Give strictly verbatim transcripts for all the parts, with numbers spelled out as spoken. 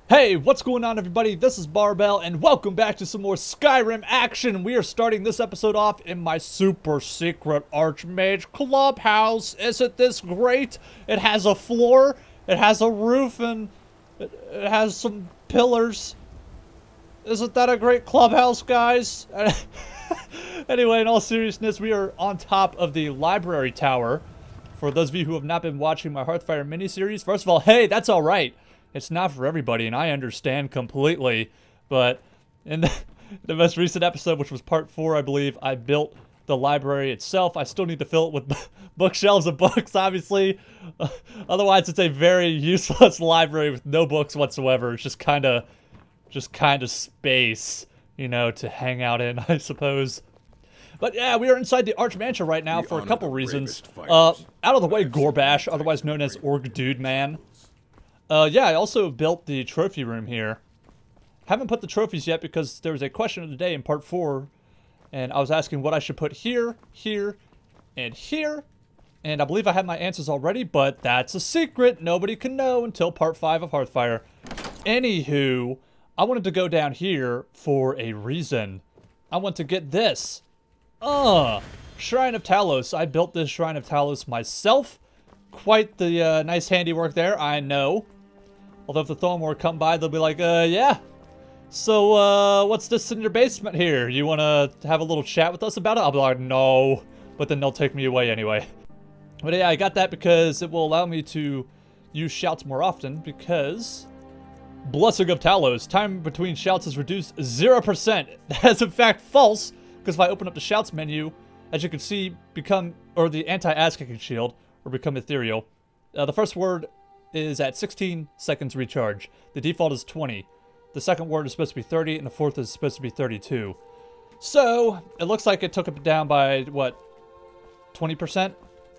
Hey, what's going on everybody? This is Barbell and welcome back to some more Skyrim action. We are starting this episode off in my super secret Archmage clubhouse. Isn't this great? It has a floor, it has a roof, and it, it has some pillars. Isn't that a great clubhouse, guys? Anyway, in all seriousness, we are on top of the library tower. For those of you who have not been watching my Hearthfire miniseries, first of all, hey, that's alright. It's not for everybody, and I understand completely, but in the, the most recent episode, which was part four, I believe, I built the library itself. I still need to fill it with bookshelves of books, obviously. Uh, otherwise, it's a very useless library with no books whatsoever. It's just kind of, just kind of space, you know, to hang out in, I suppose. But yeah, we are inside the Archmansion right now for a couple reasons. Uh, out of the way, Gorbash, otherwise known as Orc Dude Man. Uh, yeah, I also built the trophy room here. Haven't put the trophies yet because there was a question of the day in part four, and I was asking what I should put here, here, and here, and I believe I have my answers already, but that's a secret. Nobody can know until part five of Hearthfire. Anywho, I wanted to go down here for a reason. I want to get this. Uh, Shrine of Talos. I built this Shrine of Talos myself. Quite the uh, nice handiwork there, I know. Although if the Thornmoor come by, they'll be like, uh, yeah. So, uh, what's this in your basement here? You want to have a little chat with us about it? I'll be like, no. But then they'll take me away anyway. But yeah, I got that because it will allow me to use shouts more often because... Blessing of Talos. Time between shouts is reduced zero percent. That's in fact false, because if I open up the shouts menu, as you can see, become, or the anti-ass kicking shield, or become ethereal. Uh, the first word is at sixteen seconds recharge. The default is twenty. The second word is supposed to be thirty, and the fourth is supposed to be thirty-two. So, it looks like it took it down by, what, twenty percent?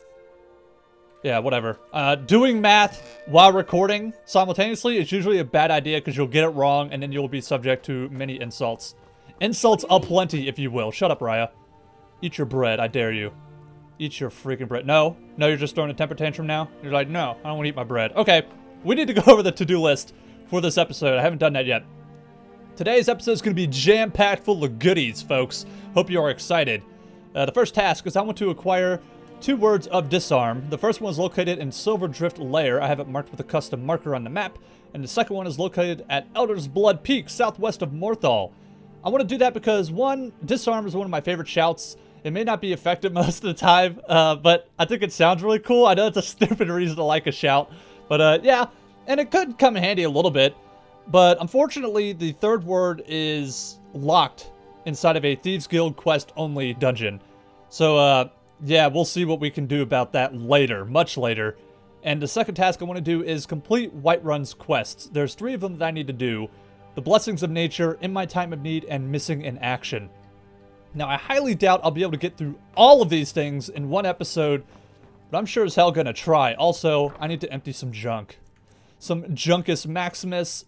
Yeah, whatever. Uh, doing math while recording simultaneously is usually a bad idea because you'll get it wrong, and then you'll be subject to many insults. Insults aplenty, if you will. Shut up, Raya. Eat your bread, I dare you. Eat your freaking bread. No, no, you're just throwing a temper tantrum now? You're like, no, I don't want to eat my bread. Okay, we need to go over the to-do list for this episode. I haven't done that yet. Today's episode is going to be jam-packed full of goodies, folks. Hope you are excited. Uh, the first task is I want to acquire two words of disarm. The first one is located in Silverdrift Lair. I have it marked with a custom marker on the map. And the second one is located at Elder's Blood Peak, southwest of Morthal. I want to do that because, one, disarm is one of my favorite shouts. It may not be effective most of the time, uh, but I think it sounds really cool. I know it's a stupid reason to like a shout, but uh, yeah, and it could come in handy a little bit. But unfortunately, the third word is locked inside of a Thieves Guild quest-only dungeon. So uh, yeah, we'll see what we can do about that later, much later. And the second task I want to do is complete Whiterun's quests. There's three of them that I need to do. The Blessings of Nature, In My Time of Need, and Missing in Action. Now, I highly doubt I'll be able to get through all of these things in one episode, but I'm sure as hell gonna try. Also, I need to empty some junk. Some Junkus Maximus.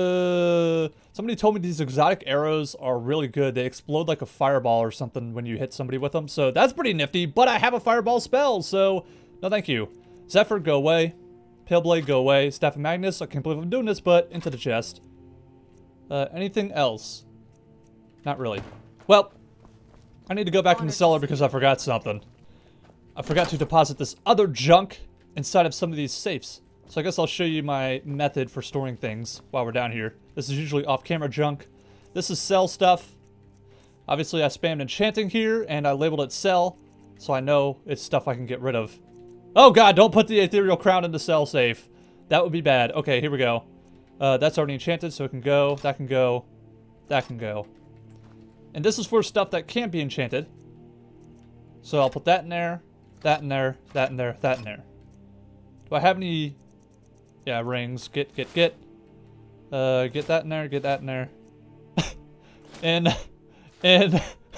Uh, somebody told me these exotic arrows are really good. They explode like a fireball or something when you hit somebody with them, so that's pretty nifty, but I have a fireball spell, so no thank you. Zephyr, go away. Paleblade, go away. Staff of Magnus, I can't believe I'm doing this, but into the chest. Uh, anything else? Not really. Well, I need to go back in the cellar because I forgot something. I forgot to deposit this other junk inside of some of these safes. So I guess I'll show you my method for storing things while we're down here. This is usually off-camera junk. This is sell stuff. Obviously, I spammed enchanting here, and I labeled it sell, so I know it's stuff I can get rid of. Oh god, don't put the ethereal crown in the sell safe. That would be bad. Okay, here we go. Uh, that's already enchanted, so it can go. That can go. That can go. And this is for stuff that can't be enchanted. So I'll put that in there, that in there, that in there, that in there. Do I have any... Yeah, rings. Get, get, get. Uh, get that in there, get that in there. and... And...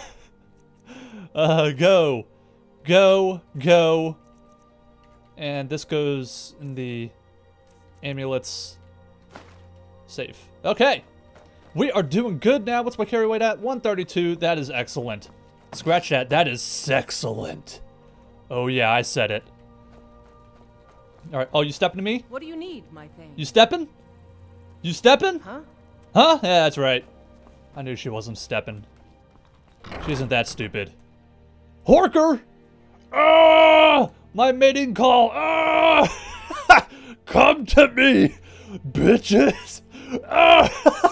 uh, go. Go, go. And this goes in the amulets safe. Okay. We are doing good now. What's my carry weight at? one thirty-two. That is excellent. Scratch that. That is sexcellent. Oh, yeah, I said it. All right. Oh, you stepping to me? What do you need, my thing? You stepping? You stepping? Huh? Huh? Yeah, that's right. I knew she wasn't stepping. She isn't that stupid. Horker! Ah! My mating call! Ah! Come to me, bitches! Ah!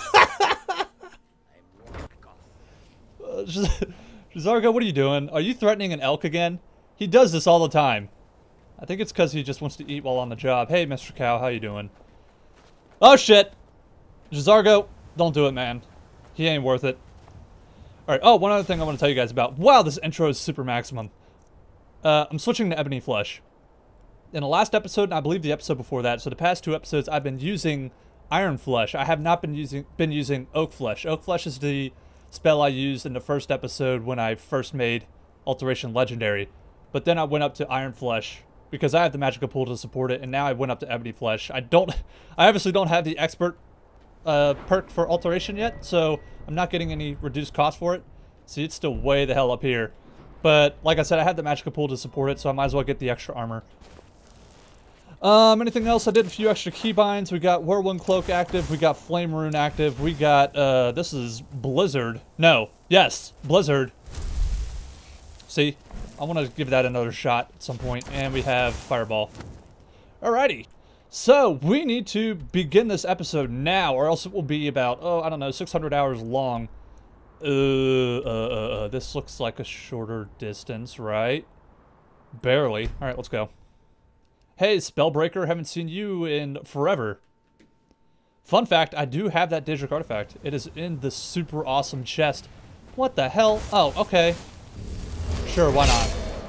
uh, J'zargo, what are you doing? Are you threatening an elk again? He does this all the time. I think it's because he just wants to eat while on the job. Hey, Mister Cow, how you doing? Oh, shit! J'zargo, don't do it, man. He ain't worth it. Alright, oh, one other thing I want to tell you guys about. Wow, this intro is super maximum. Uh, I'm switching to Ebony Flesh. In the last episode, and I believe the episode before that, so the past two episodes, I've been using Iron Flesh. I have not been using been using Oak Flesh. Oak Flesh is the spell I used in the first episode when I first made Alteration Legendary. But then I went up to Iron Flesh because I have the magical pool to support it, and now I went up to Ebony Flesh. I don't, I obviously don't have the expert uh, perk for Alteration yet, so I'm not getting any reduced cost for it. See, it's still way the hell up here. But, like I said, I have the magical pool to support it, so I might as well get the extra armor. Um, anything else? I did a few extra keybinds. We got Whirlwind Cloak active. We got Flame Rune active. We got, uh, this is Blizzard. No. Yes. Blizzard. See? I want to give that another shot at some point. And we have Fireball. Alrighty. So, we need to begin this episode now, or else it will be about, oh, I don't know, six hundred hours long. Uh, uh, uh, uh, this looks like a shorter distance, right? Barely. Alright, let's go. Hey, Spellbreaker, haven't seen you in forever. Fun fact, I do have that Daedric artifact. It is in the super awesome chest. What the hell? Oh, okay. Sure, why not?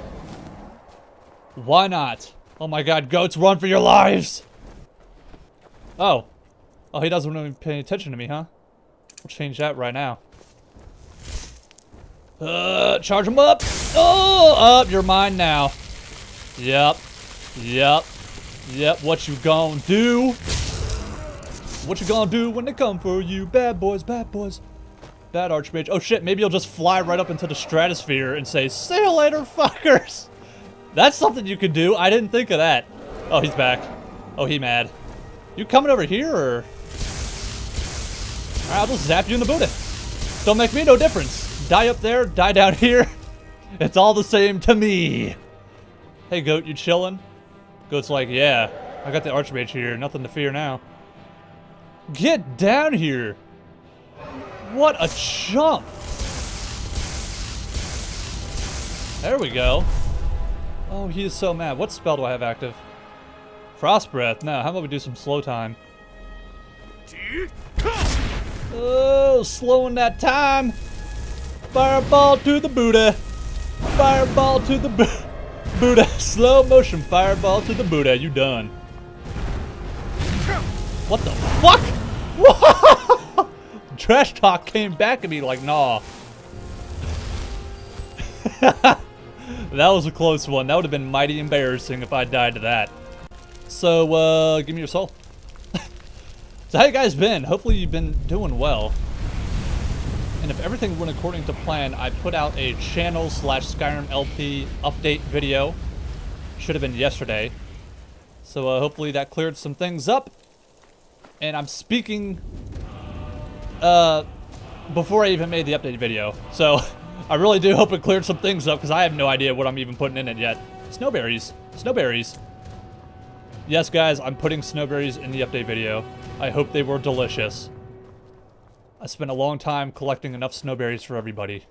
Why not? Oh my god, goats, run for your lives! Oh. Oh, he doesn't even pay attention to me, huh? We'll change that right now. Uh, charge him up! Oh, up, you're mine now. Yep. Yep. Yep, what you gonna do? What you gonna do when they come for you? Bad boys, bad boys. Bad Archmage. Oh shit, maybe you'll just fly right up into the stratosphere and say, see you later, fuckers! That's something you could do. I didn't think of that. Oh, he's back. Oh, he mad. You coming over here, or? Alright, I'll just zap you in the booty. Don't make me no difference. Die up there, die down here. It's all the same to me. Hey, Goat, you chillin'? Goat's like, yeah, I got the Archmage here. Nothing to fear now. Get down here. What a chump. There we go. Oh, he is so mad. What spell do I have active? Frost Breath. No, how about we do some slow time? Oh, slowing that time. Fireball to the Buddha. Fireball to the Buddha. Buddha. Slow motion fireball to the Buddha. You done. What the fuck? Trash talk came back at me like, nah. That was a close one. That would have been mighty embarrassing if I died to that. So, uh, give me your soul. So how you guys been? Hopefully you've been doing well. And if everything went according to plan, I put out a channel slash Skyrim L P update video. Should have been yesterday. So uh, hopefully that cleared some things up. And I'm speaking uh, before I even made the update video. So I really do hope it cleared some things up because I have no idea what I'm even putting in it yet. Snowberries. Snowberries. Yes, guys, I'm putting snowberries in the update video. I hope they were delicious. I spent a long time collecting enough snowberries for everybody.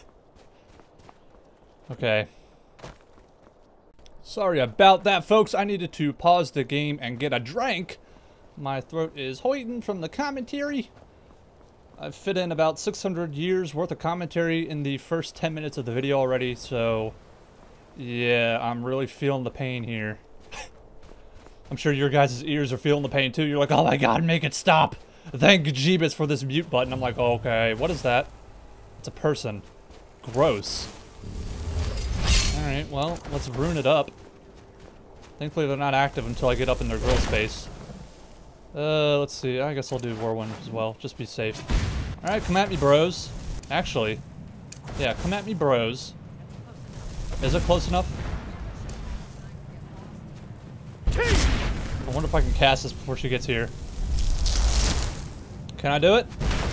Okay. Sorry about that, folks. I needed to pause the game and get a drink. My throat is hoiting from the commentary. I've fit in about six hundred years worth of commentary in the first ten minutes of the video already, so yeah, I'm really feeling the pain here. I'm sure your guys' ears are feeling the pain too. You're like, oh my god, make it stop. Thank Jeebus for this mute button. I'm like, okay, what is that? It's a person. Gross. Alright, well, let's rune it up. Thankfully they're not active until I get up in their grill space. Uh, let's see. I guess I'll do Whirlwind as well. Just be safe. Alright, come at me, bros. Actually, yeah, come at me, bros. Is it close enough? I wonder if I can cast this before she gets here. Can I do it?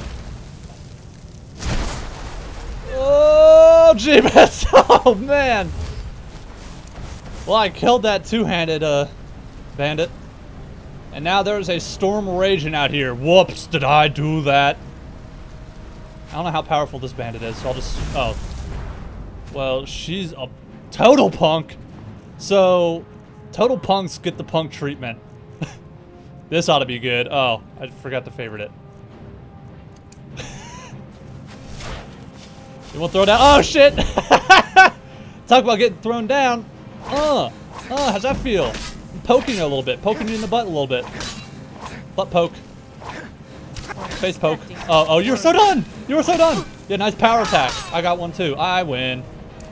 Oh, Jeebus! Oh, man! Well, I killed that two-handed, uh, bandit. And now there's a storm raging out here. Whoops, did I do that? I don't know how powerful this bandit is, so I'll just... Oh. Well, she's a total punk. So, total punks get the punk treatment. This ought to be good. Oh, I forgot to favorite it. You won't throw down? Oh, shit! Talk about getting thrown down. Uh, uh, how's that feel? I'm poking you a little bit. Poking you in the butt a little bit. Butt poke. Face poke. Oh, oh, you were so done! You were so done! Yeah, nice power attack. I got one too. I win.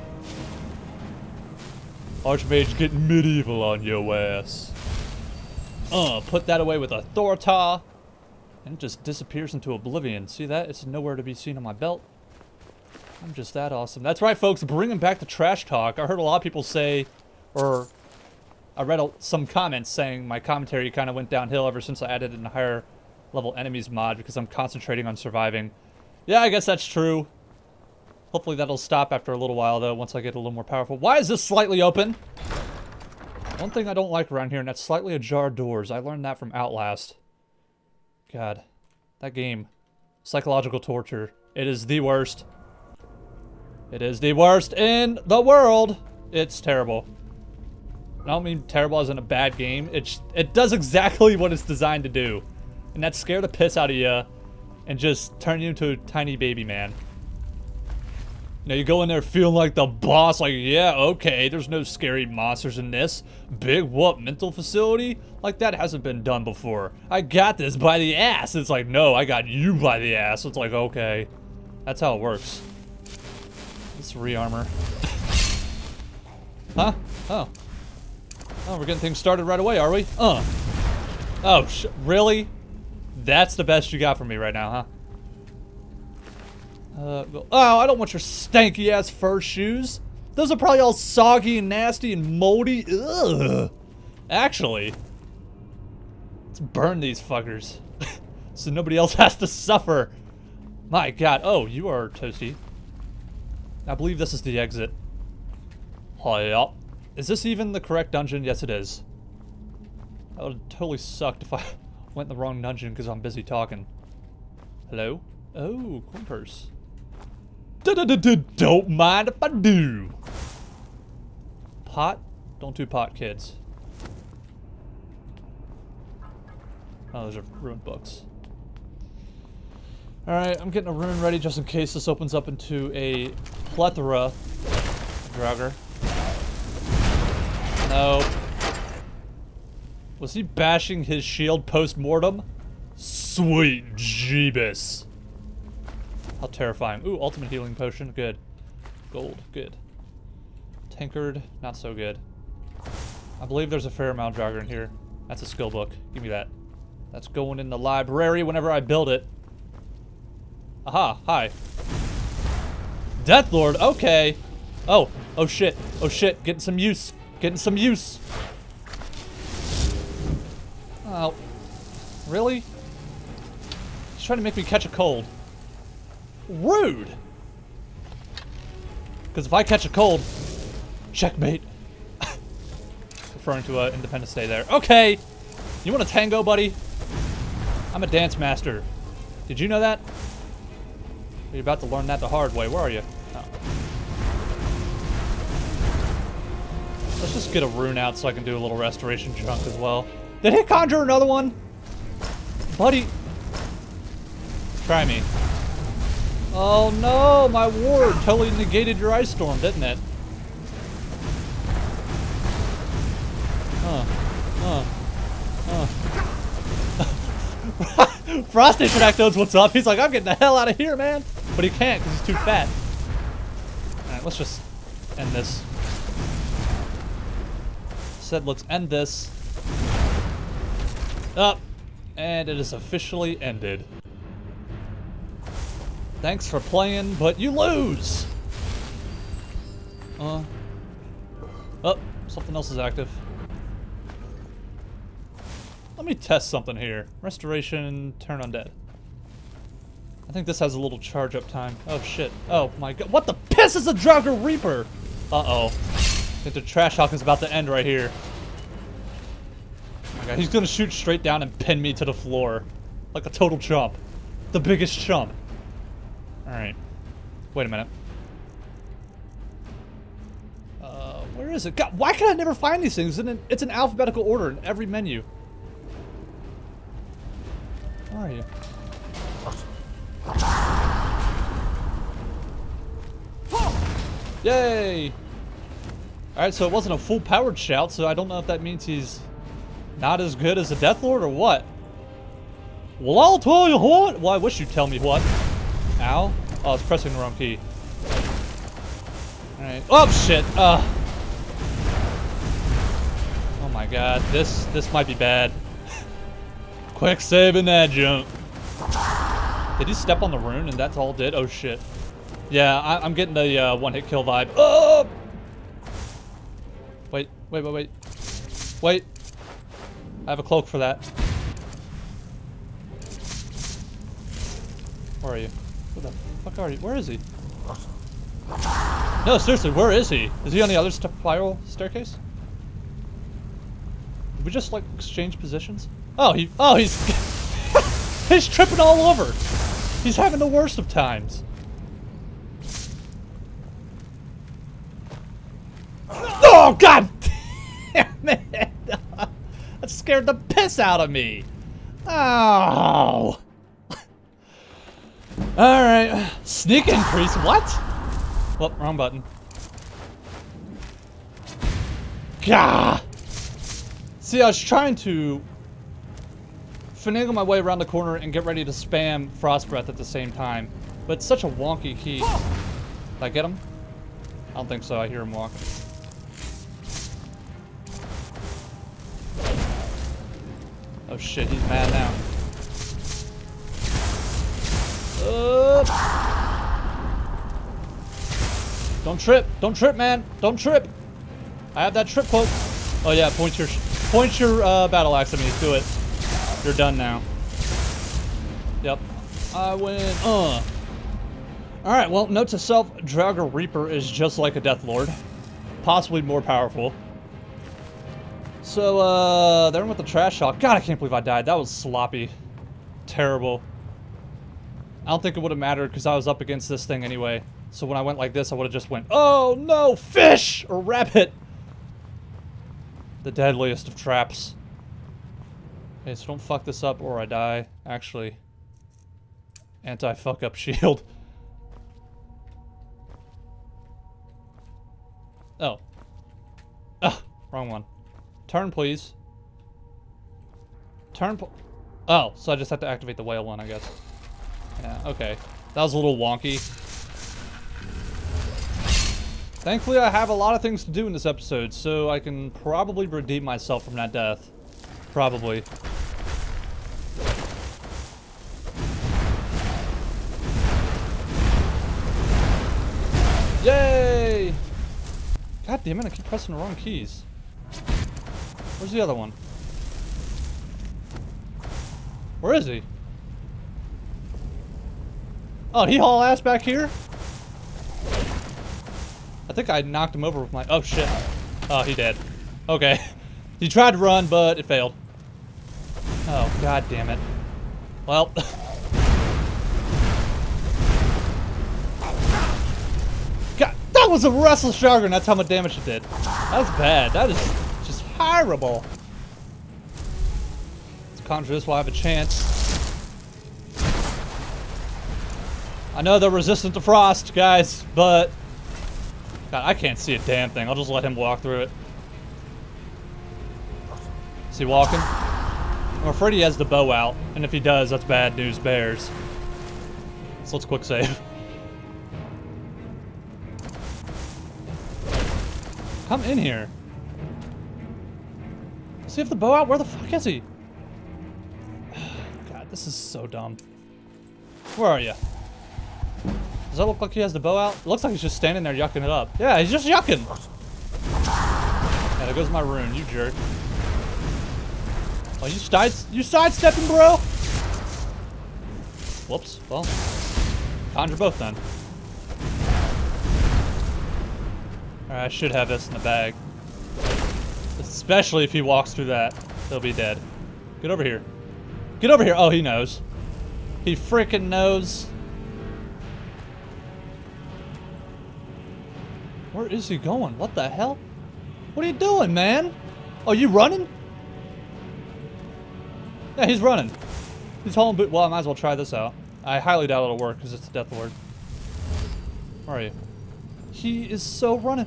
Archmage getting medieval on your ass. Uh, put that away with authority. And it just disappears into oblivion. See that? It's nowhere to be seen on my belt. I'm just that awesome. That's right, folks. Bringing back the trash talk. I heard a lot of people say, or I read a, some comments saying my commentary kind of went downhill ever since I added in a higher level enemies mod because I'm concentrating on surviving. Yeah, I guess that's true. Hopefully that'll stop after a little while, though, once I get a little more powerful. Why is this slightly open? One thing I don't like around here, and that's slightly ajar doors. I learned that from Outlast. God, that game. Psychological torture. It is the worst. It is the worst in the world. It's terrible. I don't mean terrible as in a bad game. It's, it does exactly what it's designed to do. And that's scare the piss out of you and just turn you into a tiny baby man. You know, you go in there feeling like the boss, like, yeah, okay, there's no scary monsters in this. Big what, mental facility? Like, that hasn't been done before. I got this by the ass. It's like, no, I got you by the ass. It's like, okay. That's how it works. Let's re-armor. Huh? Oh. Oh, we're getting things started right away, are we? Uh. Oh, sh really? That's the best you got from me right now, huh? Uh, oh, I don't want your stanky-ass fur shoes. Those are probably all soggy and nasty and moldy. Ugh. Actually, let's burn these fuckers so nobody else has to suffer. My God. Oh, you are toasty. I believe this is the exit. Oh, yeah. Is this even the correct dungeon? Yes, it is. That would totally sucked if I went in the wrong dungeon because I'm busy talking. Hello? Oh, coin purse. Don't mind if I do. Pot? Don't do pot, kids. Oh, those are ruined books. Alright, I'm getting a rune ready just in case this opens up into a plethora. Draugr. No. Was he bashing his shield post-mortem? Sweet Jeebus. How terrifying. Ooh, ultimate healing potion. Good. Gold. Good. Tankard. Not so good. I believe there's a fair amount of Draugr in here. That's a skill book. Give me that. That's going in the library whenever I build it. Aha. Hi. Deathlord. Okay. Oh. Oh shit. Oh shit. Getting some use. Getting some use. Oh. Really? He's trying to make me catch a cold. Rude! Because if I catch a cold, checkmate. Referring to uh, Independence Day there. Okay! You want a tango, buddy? I'm a dance master. Did you know that? You're about to learn that the hard way. Where are you? Oh. Let's just get a rune out so I can do a little restoration chunk as well. Did he conjure another one? Buddy. Try me. Oh no, my ward totally negated your ice storm, didn't it? Huh. Huh. Huh. Frost Nation knows what's up. He's like, I'm getting the hell out of here, man. But he can't because he's too fat. Alright, let's just end this. Said let's end this. Up. And it is officially ended. Thanks for playing, but you lose! Uh. Oh, something else is active. Let me test something here. Restoration, turn undead. I think this has a little charge up time. Oh shit. Oh my god. What the piss is a Draugr Reaper? Uh-oh. I think the trash talk is about to end right here. Oh my god, he's gonna shoot straight down and pin me to the floor. Like a total chump. The biggest chump. Alright. Wait a minute. Uh, where is it? God, why can I never find these things? It's in, it's in alphabetical order in every menu. Where are you? Yay! Alright, so it wasn't a full-powered shout, so I don't know if that means he's not as good as a Deathlord or what. Well, I'll tell you what! Well, I wish you'd tell me what. Ow. Oh, I was pressing the wrong key. Alright. Oh, shit! Uh. Oh my god, this, this might be bad. Quick save in that jump. Did he step on the rune and that's all it did? Oh shit. Yeah, I, I'm getting the uh, one-hit kill vibe. Oh! Wait, wait, wait, wait. Wait. I have a cloak for that. Where are you? Where the fuck are you? Where is he? No, seriously, where is he? Is he on the other spiral staircase? Did we just, like, exchange positions? Oh, he- oh, he's- he's tripping all over! He's having the worst of times. Oh, god damn it! That scared the piss out of me! Oh! Alright. Sneak increase, what? Well, wrong button. Gah! See, I was trying to finagle my way around the corner and get ready to spam Frost Breath at the same time. But it's such a wonky key. Did I get him? I don't think so. I hear him walk. Oh shit, he's mad now. Uh, don't trip. Don't trip, man. Don't trip. I have that trip quote. Oh yeah, point your point your uh, battle axe at me. Do it. You're done now. Yep. I win. Uh. Alright, well, note to self, Draugr Reaper is just like a Deathlord. Possibly more powerful. So, uh, they're with the trash talk. God, I can't believe I died. That was sloppy. Terrible. I don't think it would have mattered because I was up against this thing anyway. So when I went like this, I would have just went, oh no, fish! Or rabbit! The deadliest of traps. Okay, so don't fuck this up or I die. Actually. Anti-fuck up shield. Oh. Ugh, wrong one. Turn, please. Turn, pl- Oh, so I just have to activate the whale one, I guess. Yeah, okay. That was a little wonky. Thankfully, I have a lot of things to do in this episode, so I can probably redeem myself from that death. Probably. Yay! God damn it, I keep pressing the wrong keys. Where's the other one? Where is he? Oh, he haul ass back here? I think I knocked him over with my... Oh, shit. Oh, he dead. Okay. He tried to run, but it failed. Oh, god damn it. Well... God, that was a restless Draugr, and that's how much damage it did. That's bad. That is just horrible. Let's conjure this while I have a chance. I know they're resistant to frost, guys, but... God, I can't see a damn thing. I'll just let him walk through it. Is he walking? I'm afraid he has the bow out, and if he does, that's bad news bears. So let's quick save. Come in here. Does he have the bow out? Where the fuck is he? God, this is so dumb. Where are you? Does that look like he has the bow out? It looks like he's just standing there yucking it up. Yeah, he's just yucking. Yeah, there goes my rune, you jerk. Oh, you side you sidestepping, bro? Whoops. Well, conjure both then. Alright, I should have this in the bag. Especially if he walks through that. He'll be dead. Get over here. Get over here. Oh, he knows. He freaking knows. Where is he going? What the hell? What are you doing, man? Oh, you running? Yeah, he's running. He's hauling boot. Well, I might as well try this out. I highly doubt it'll work because it's a death ward. Where are you? He is so running.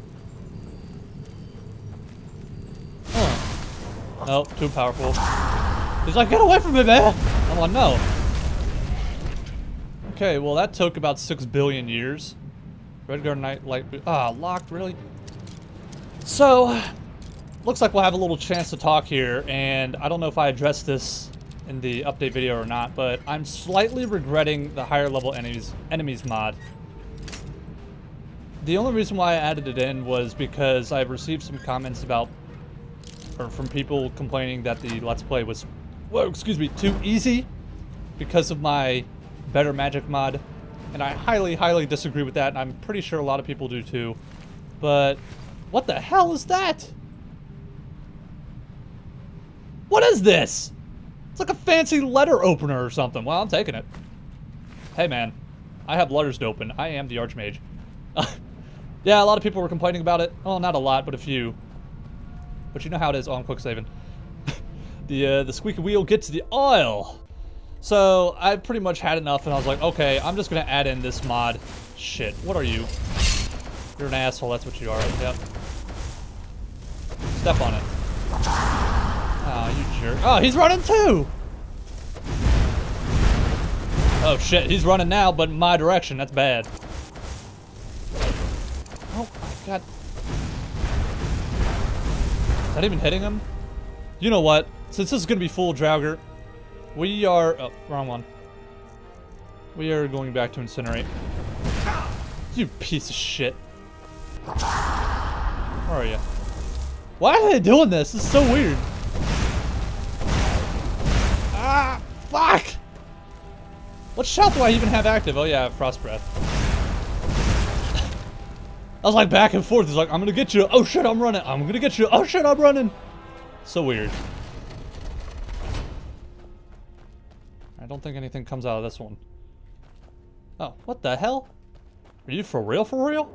Oh. Oh, too powerful. He's like, get away from me, man! I'm like, no. Okay, well, that took about six billion years. Redguard Knight Light Boot. Ah, locked, really? So, looks like we'll have a little chance to talk here, and I don't know if I addressed this in the update video or not, but I'm slightly regretting the higher level enemies enemies mod. The only reason why I added it in was because I've received some comments about, or from people complaining that the Let's Play was, whoa, excuse me, too easy because of my Better Magic mod. And I highly, highly disagree with that, and I'm pretty sure a lot of people do too. But what the hell is that? What is this? It's like a fancy letter opener or something. Well, I'm taking it. Hey man, I have letters to open. I am the Archmage. Yeah, a lot of people were complaining about it. Well, not a lot, but a few. But you know how it is. Oh, I'm quick saving. the uh, the squeaky wheel gets the oil. So I pretty much had enough, and I was like, okay, I'm just gonna add in this mod. Shit, what are you? You're an asshole. That's what you are. Yep. Step on it. Oh, you jerk. Oh, he's running too. Oh shit, he's running now, but in my direction. That's bad. Oh my god. Is that even hitting him? You know what? Since this is gonna be full Draugr, we are... Oh, wrong one. We are going back to Incinerate. You piece of shit. Where are you? Why are they doing this? This is so weird. Ah, fuck! What shout do I even have active? Oh yeah, Frost Breath. I was like back and forth. He's like, I'm gonna get you. Oh shit, I'm running. I'm gonna get you. Oh shit, I'm running. So weird. I don't think anything comes out of this one. Oh, what the hell? Are you for real, for real?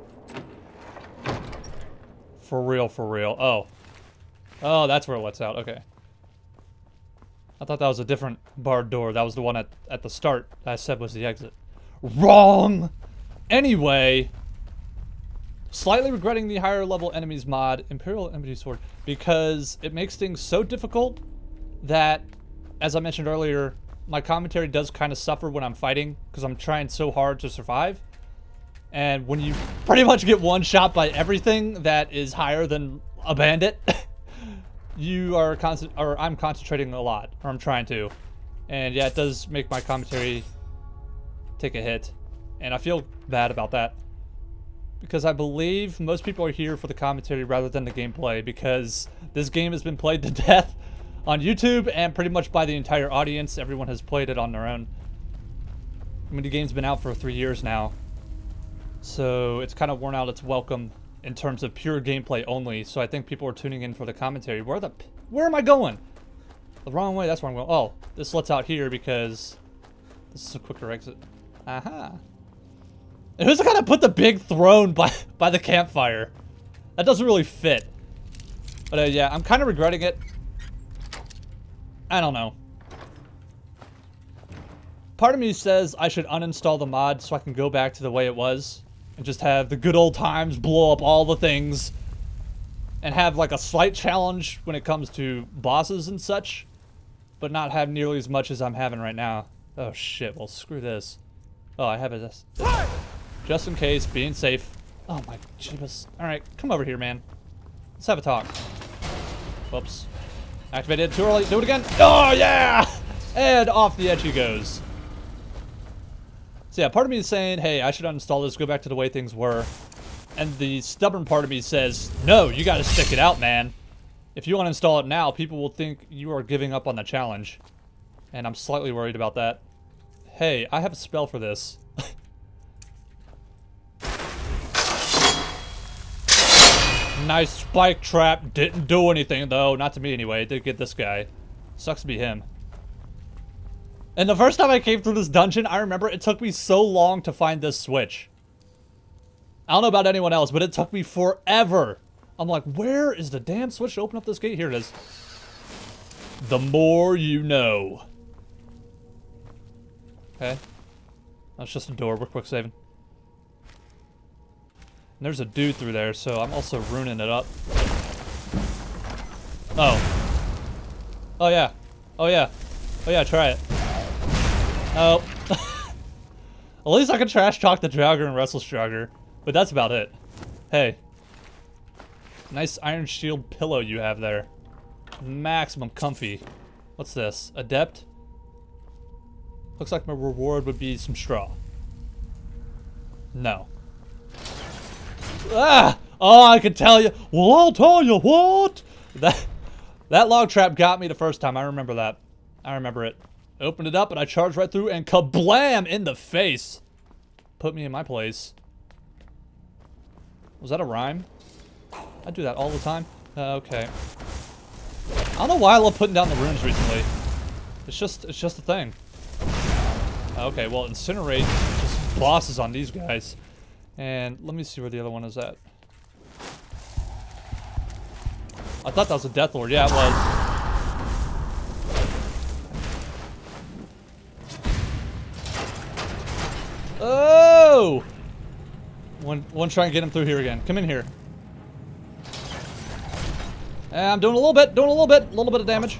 For real, for real. Oh. Oh, that's where it lets out. Okay. I thought that was a different barred door. That was the one at, at the start that I said was the exit. Wrong! Anyway. Slightly regretting the higher level enemies mod, Imperial Enmity Sword, because it makes things so difficult that, as I mentioned earlier, my commentary does kind of suffer when I'm fighting because I'm trying so hard to survive. And when you pretty much get one shot by everything that is higher than a bandit, you are constant, or I'm concentrating a lot, or I'm trying to. And yeah, it does make my commentary take a hit. And I feel bad about that. Because I believe most people are here for the commentary rather than the gameplay, because this game has been played to death on YouTube and pretty much by the entire audience. Everyone has played it on their own. I mean, the game's been out for three years now, so it's kind of worn out its welcome in terms of pure gameplay only. So I think people are tuning in for the commentary. Where the where am I going? The wrong way. That's where I'm going. Oh, this lets out here because this is a quicker exit. Aha. And who's gonna put the big throne by by the campfire? That doesn't really fit. But uh, yeah, I'm kind of regretting it. I don't know. Part of me says I should uninstall the mod so I can go back to the way it was and just have the good old times, blow up all the things, and have like a slight challenge when it comes to bosses and such, but not have nearly as much as I'm having right now. Oh shit, well screw this. Oh, I have it this, this. Just in case, being safe. Oh my jeebus. Alright, come over here, man. Let's have a talk. Whoops. Activated too early. Do it again. Oh, yeah! And off the edge he goes. So yeah, part of me is saying, hey, I should uninstall this, go back to the way things were. And the stubborn part of me says, no, you gotta stick it out, man. If you uninstall it now, people will think you are giving up on the challenge. And I'm slightly worried about that. Hey, I have a spell for this. Nice spike trap. Didn't do anything, though. Not to me, anyway. It did get this guy. Sucks to be him. And the first time I came through this dungeon, I remember it took me so long to find this switch. I don't know about anyone else, but it took me forever. I'm like, where is the damn switch to open up this gate? Here it is. The more you know. Okay. That's just a door. We're quick saving. And there's a dude through there, so I'm also ruining it up. Oh. Oh, yeah. Oh, yeah. Oh, yeah, try it. Oh. At least I can trash talk the Draugr and Restless Draugr, but that's about it. Hey. Nice iron shield pillow you have there. Maximum comfy. What's this? Adept? Looks like my reward would be some straw. No. Ah! Oh, I can tell you. Well, I'll tell you what. That that log trap got me the first time. I remember that. I remember it. Opened it up and I charged right through and kablam in the face. Put me in my place. Was that a rhyme? I do that all the time. Uh, okay. I don't know why I love putting down the runes recently. It's just, it's just a thing. Okay, well, incinerate just bosses on these guys. And let me see where the other one is at. I thought that was a Death Lord. Yeah, it was. Oh! One, one try and get him through here again. Come in here. And I'm doing a little bit, doing a little bit, a little bit of damage.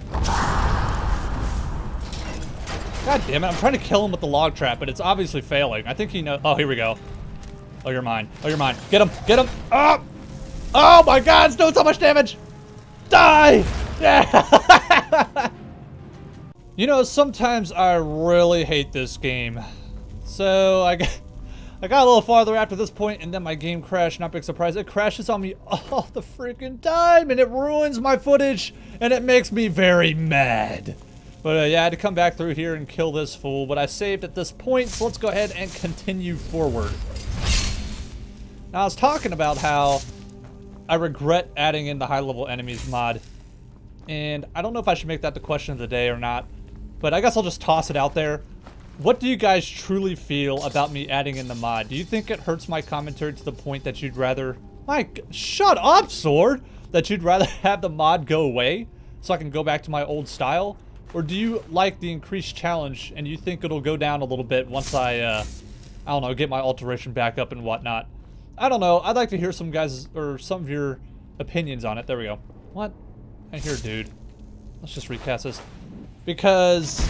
God damn it, I'm trying to kill him with the log trap, but it's obviously failing. I think he knows. Oh, here we go. Oh, you're mine. Oh, you're mine. Get him, get him. Oh! Oh my god, it's doing so much damage! Die! Yeah! You know, sometimes I really hate this game. So, I got, I got a little farther after this point, and then my game crashed. Not big surprise. It crashes on me all the freaking time, and it ruins my footage, and it makes me very mad. But uh, yeah, I had to come back through here and kill this fool, but I saved at this point, so let's go ahead and continue forward. Now, I was talking about how I regret adding in the high-level enemies mod, and I don't know if I should make that the question of the day or not, but I guess I'll just toss it out there. What do you guys truly feel about me adding in the mod? Do you think it hurts my commentary to the point that you'd rather... Mike, shut up, Sword! That you'd rather have the mod go away so I can go back to my old style? Or do you like the increased challenge and you think it'll go down a little bit once I, uh, I don't know, get my alteration back up and whatnot? I don't know. I'd like to hear some guys, or some of your opinions on it. There we go. What? I hear dude. Let's just recast this. Because,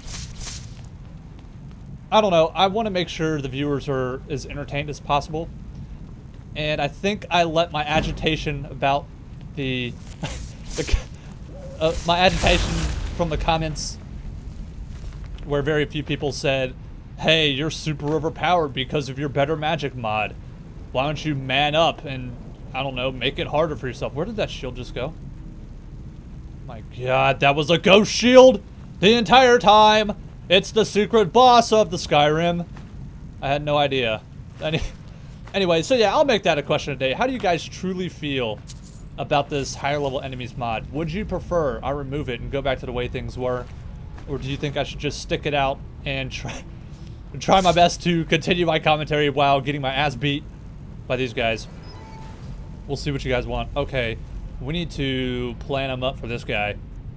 I don't know. I want to make sure the viewers are as entertained as possible. And I think I let my agitation about the, the uh, my agitation from the comments where very few people said, hey, you're super overpowered because of your better magic mod. Why don't you man up and, I don't know, make it harder for yourself? Where did that shield just go? My god, that was a ghost shield the entire time. It's the secret boss of the Skyrim. I had no idea. Any anyway, so yeah, I'll make that a question today. How do you guys truly feel about this higher level enemies mod? Would you prefer I remove it and go back to the way things were? Or do you think I should just stick it out and try, try my best to continue my commentary while getting my ass beat by these guys? We'll see what you guys want. Okay, we need to plan them up for this guy.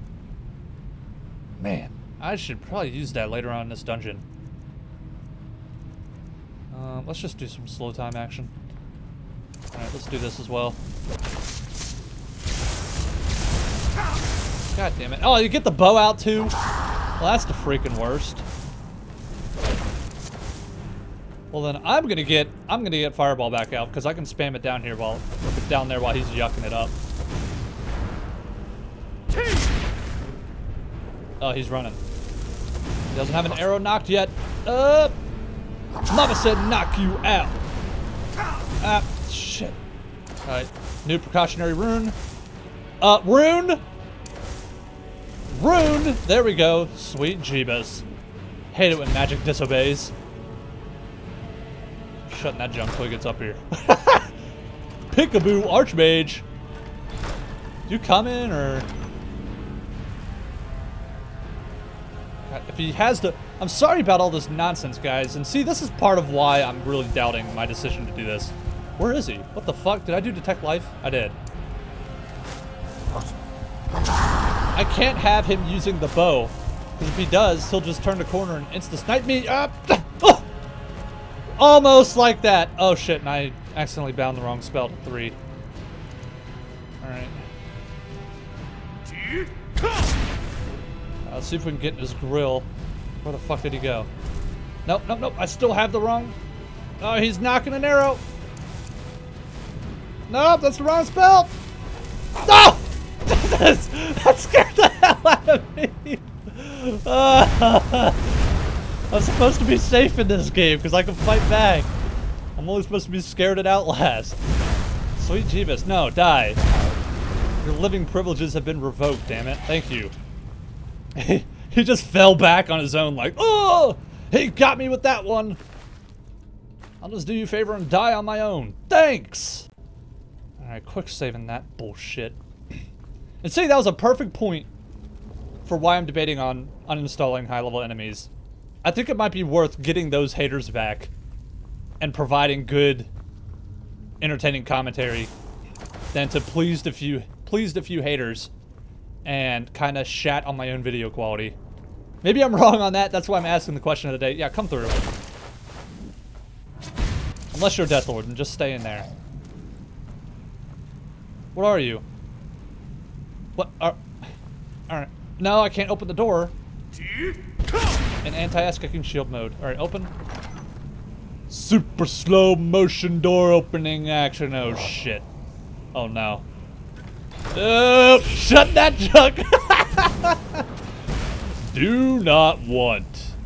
Man, I should probably use that later on in this dungeon. Uh, let's just do some slow time action. Alright, let's do this as well. God damn it. Oh, you get the bow out too? Well, that's the freaking worst. Well then, I'm gonna get I'm gonna get Fireball back out because I can spam it down here while down there while he's yucking it up. Oh, he's running. He doesn't have an arrow knocked yet. Uh, Mama said knock you out. Ah, shit. All right, new precautionary rune. Uh, rune. Rune. There we go. Sweet Jeebus. Hate it when magic disobeys. Shutting that junk till he gets up here. Peekaboo, Archmage. You coming or? God, if he has to, I'm sorry about all this nonsense, guys. And see, this is part of why I'm really doubting my decision to do this. Where is he? What the fuck? Did I do detect life? I did. I can't have him using the bow, because if he does, he'll just turn the corner and insta-snipe me. Uh, oh! Almost like that. Oh shit, and I accidentally bound the wrong spell to three. Alright. Uh, let's see if we can get in his grill. Where the fuck did he go? Nope, nope, nope. I still have the wrong... Oh, he's knocking an arrow. Nope, that's the wrong spell. No! That scared the hell out of me. Uh, I'm supposed to be safe in this game because I can fight back. I'm only supposed to be scared at Outlast. Sweet Jeebus. No, die. Your living privileges have been revoked, damn it. Thank you. He just fell back on his own like, oh, he got me with that one. I'll just do you a favor and die on my own. Thanks. All right, quick saving that bullshit. And see, that was a perfect point for why I'm debating on uninstalling high-level enemies. I think it might be worth getting those haters back and providing good, entertaining commentary than to please a few, pleased a few haters and kind of shat on my own video quality. Maybe I'm wrong on that. That's why I'm asking the question of the day. Yeah, come through. Unless you're Deathlord, then just stay in there. What are you? What are... Alright. No, I can't open the door. In anti-ass kicking shield mode. Alright, open. Super slow motion door opening action. Oh shit. Oh no. Oh, shut that junk! Do not want.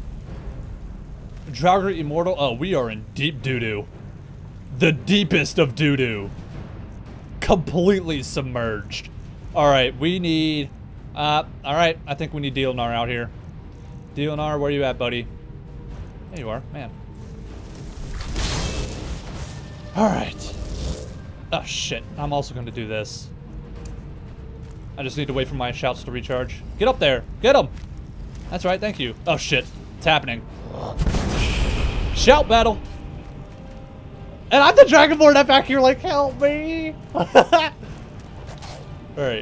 Draugr Immortal. Oh, we are in deep doo-doo. The deepest of doo-doo. Completely submerged. Alright, we need... Uh, alright, I think we need Dieldnar out here. Dieldnar, where you at, buddy? There you are, man. Alright. Oh, shit. I'm also going to do this. I just need to wait for my shouts to recharge. Get up there! Get him! That's right, thank you. Oh, shit. It's happening. Shout battle! And I'm the Dragonborn that back here like, help me! Alright.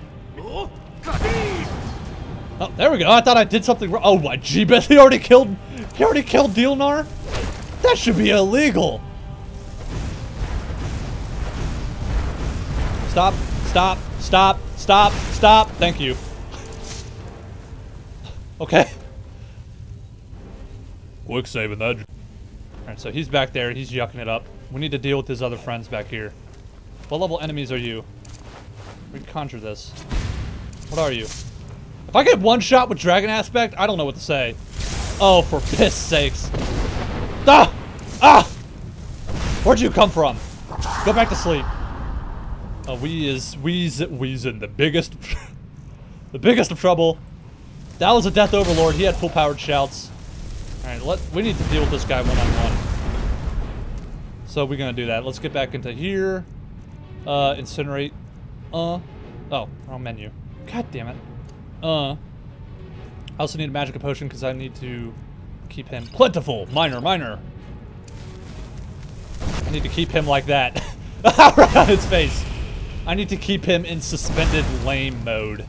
Oh, there we go. I thought I did something wrong. Oh my Jeebus, he already killed he already killed Dieldnar? That should be illegal. Stop, stop, stop, stop, stop. Thank you. Okay. Quick saving that. Alright, so he's back there, he's yucking it up. We need to deal with his other friends back here. What level enemies are you? We can conjure this. What are you? If I get one shot with Dragon Aspect, I don't know what to say. Oh, for piss sakes. Ah! Ah! Where'd you come from? Go back to sleep. Oh, we is Weez Weez in the biggest the biggest of trouble. That was a Death Overlord. He had full powered shouts. Alright, let we need to deal with this guy one on one. So we're gonna do that. Let's get back into here. Uh incinerate. Uh oh, wrong menu. God damn it. Uh, I also need a magic potion because I need to keep him plentiful. Minor, minor. I need to keep him like that. Right on his face. I need to keep him in suspended lame mode.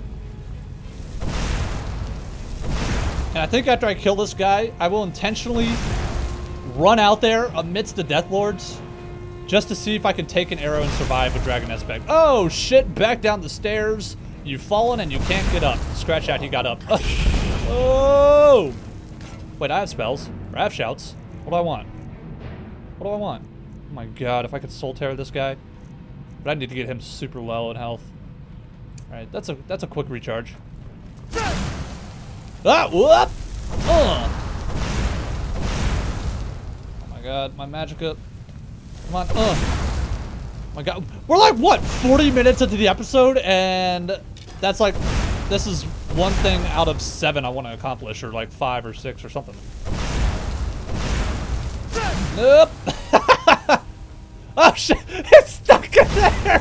And I think after I kill this guy, I will intentionally run out there amidst the Deathlords just to see if I can take an arrow and survive a Dragon Aspect. Oh shit, back down the stairs. You've fallen and you can't get up. Scratch out, he got up. Oh! Wait, I have spells. Or I have shouts. What do I want? What do I want? Oh my god, if I could soul tear this guy. But I need to get him super low in health. Alright, that's a that's a quick recharge. Ah, whoop! Uh. Oh my god, my magicka. Come on, uh. Oh my god. We're like, what, forty minutes into the episode? And that's like, this is one thing out of seven I want to accomplish, or like five or six or something. Nope. Oh shit! It's stuck in there.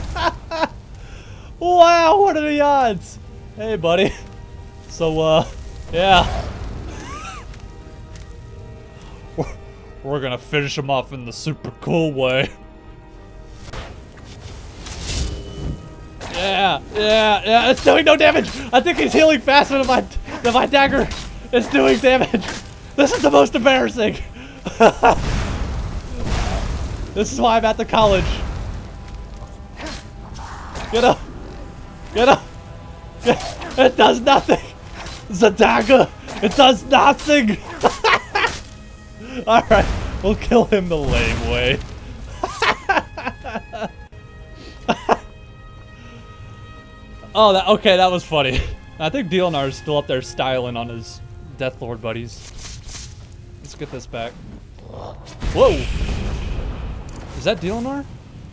Wow, what are the odds? Hey, buddy. So, uh, yeah. we're, we're gonna finish him off in the super cool way. Yeah, yeah, yeah, it's doing no damage! I think he's healing faster than my, than my dagger is doing damage. This is the most embarrassing. This is why I'm at the college. Get up! Get up! Get, it does nothing! The dagger! It does nothing! Alright, we'll kill him the lame way. Oh, that, okay, that was funny. I think Dionar's still up there styling on his Deathlord buddies. Let's get this back. Whoa! Is that Dionar?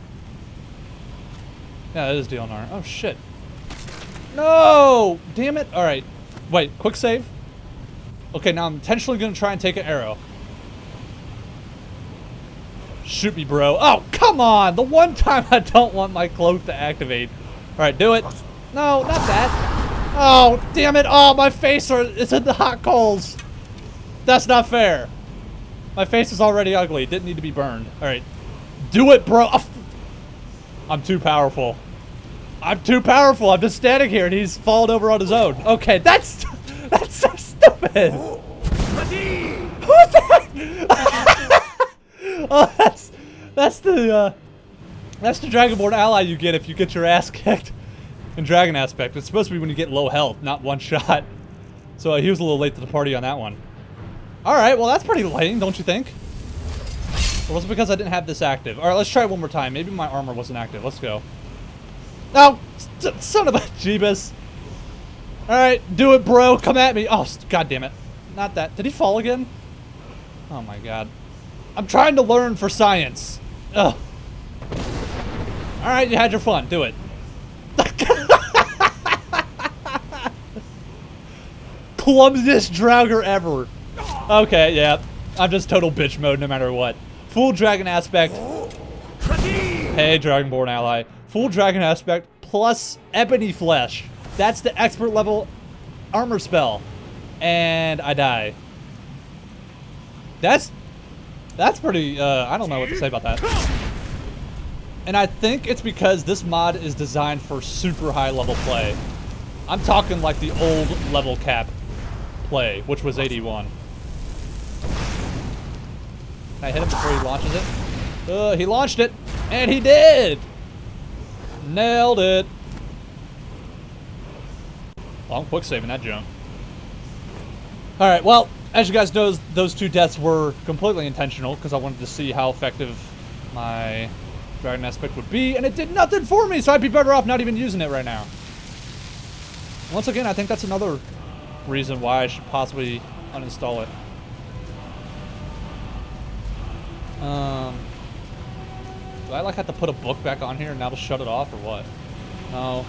Yeah, that is Dionar. Oh, shit. No! Damn it. Alright. Wait, quick save. Okay, now I'm intentionally going to try and take an arrow. Shoot me, bro. Oh, come on! The one time I don't want my cloak to activate. Alright, do it. No, not that. Oh, damn it. Oh, my face are, it's in the hot coals. That's not fair. My face is already ugly. It didn't need to be burned. Alright. Do it, bro. Oh, I'm too powerful. I'm too powerful. I'm just standing here and he's fallen over on his own. Okay, that's that's so stupid. Who's that? Oh, that's that's the uh, that's the Dragonborn ally you get if you get your ass kicked in Dragon Aspect. It's supposed to be when you get low health, not one shot. So uh, he was a little late to the party on that one. All right, well that's pretty lame, don't you think? Or was it because I didn't have this active? All right, let's try it one more time. Maybe my armor wasn't active. Let's go. No, son of a Jeebus. All right, do it, bro. Come at me. Oh, god damn it. Not that. Did he fall again? Oh my god. I'm trying to learn for science. Ugh. All right, you had your fun. Do it. Clumsiest Draugr ever. Okay, yeah. I'm just total bitch mode no matter what. Full Dragon Aspect. Hey, Dragonborn ally. Full Dragon Aspect plus Ebony Flesh. That's the expert level armor spell. And I die. That's... That's pretty... Uh, I don't know what to say about that. And I think it's because this mod is designed for super high level play. I'm talking like the old level cap play, which was eighty-one. Can I hit him before he launches it? Uh, he launched it, and he did! Nailed it. Well, I'm quick saving that jump. Alright, well, as you guys know, those two deaths were completely intentional, because I wanted to see how effective my Dragon Aspect would be, and it did nothing for me, so I'd be better off not even using it right now. Once again, I think that's another reason why I should possibly uninstall it. Um, do I like have to put a book back on here and now to shut it off or what? No.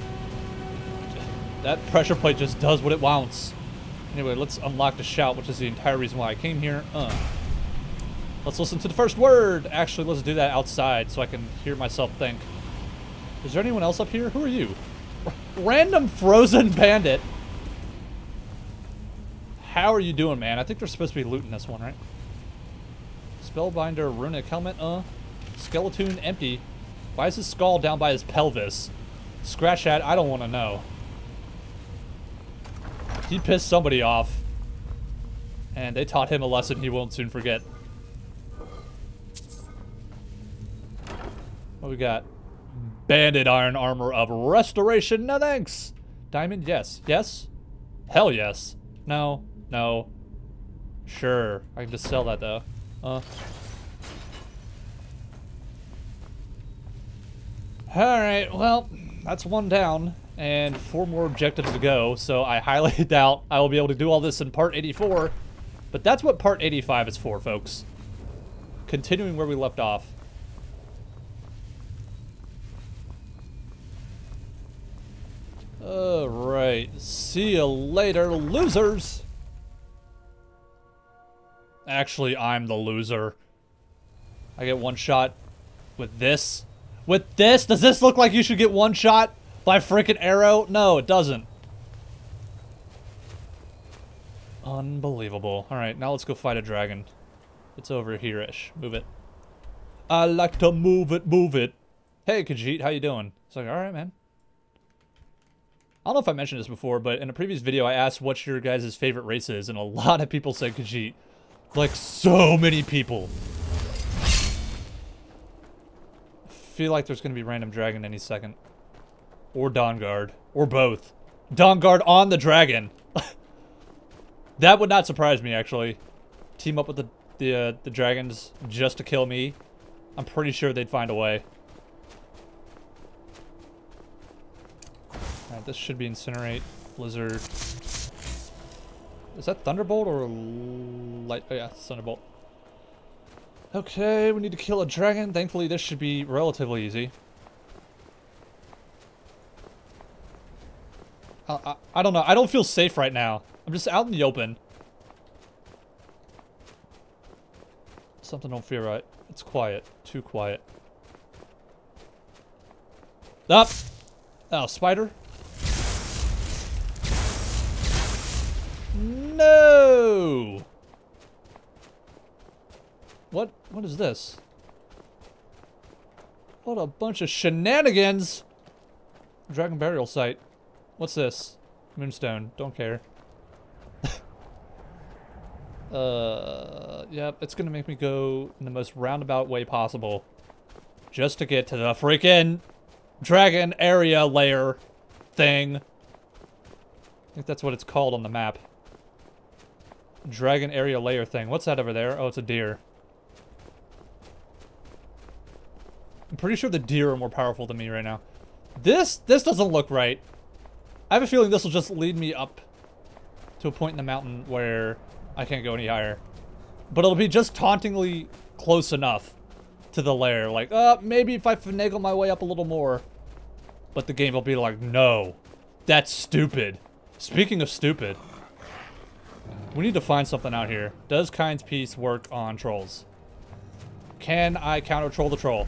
That pressure plate just does what it wants. Anyway, let's unlock the shout, which is the entire reason why I came here. Uh. Let's listen to the first word. Actually, let's do that outside so I can hear myself think. Is there anyone else up here? Who are you? Random frozen bandit. How are you doing, man? I think they're supposed to be looting this one, right? Spellbinder, runic helmet, uh. Skeleton empty. Why is his skull down by his pelvis? Scratch that, I don't want to know. He pissed somebody off. And they taught him a lesson he won't soon forget. What we got? Banded iron armor of restoration, no thanks. Diamond, yes. Yes? Hell yes. No. No. Sure. I can just sell that though. Uh. Alright, well, that's one down. And four more objectives to go, so I highly doubt I will be able to do all this in part eighty-four. But that's what part eighty-five is for, folks. Continuing where we left off. Alright. See you later, losers! Actually, I'm the loser. I get one shot with this. With this? Does this look like you should get one shot by freaking arrow? No, it doesn't. Unbelievable. Alright, now let's go fight a dragon. It's over here-ish. Move it. I like to move it, move it. Hey, Khajiit, how you doing? It's like, alright, man. I don't know if I mentioned this before, but in a previous video, I asked what your guys' favorite race is, and a lot of people said Khajiit. Like, so many people. I feel like there's going to be random dragon any second. Or Dawnguard. Or both. Dawnguard on the dragon. That would not surprise me, actually. Team up with the, the, uh, the dragons just to kill me. I'm pretty sure they'd find a way. Alright, this should be Incinerate, Blizzard. Is that Thunderbolt or Light? Oh yeah, it's Thunderbolt. Okay, we need to kill a dragon. Thankfully, this should be relatively easy. I, I, I don't know. I don't feel safe right now. I'm just out in the open. Something don't feel right. It's quiet. Too quiet. Up! Oh, spider? No! What? What is this? What a bunch of shenanigans! Dragon burial site. What's this? Moonstone. Don't care. uh, yep, it's gonna make me go in the most roundabout way possible. Just to get to the freaking dragon area layer thing. I think that's what it's called on the map. Dragon area layer thing. What's that over there? Oh, it's a deer. I'm pretty sure the deer are more powerful than me right now. This, this doesn't look right. I have a feeling this will just lead me up to a point in the mountain where I can't go any higher. But it'll be just tauntingly close enough to the lair. Like, uh, maybe if I finagle my way up a little more. But the game will be like, no. That's stupid. Speaking of stupid, we need to find something out here. Does Kind's Peace work on trolls? Can I counter-troll the troll?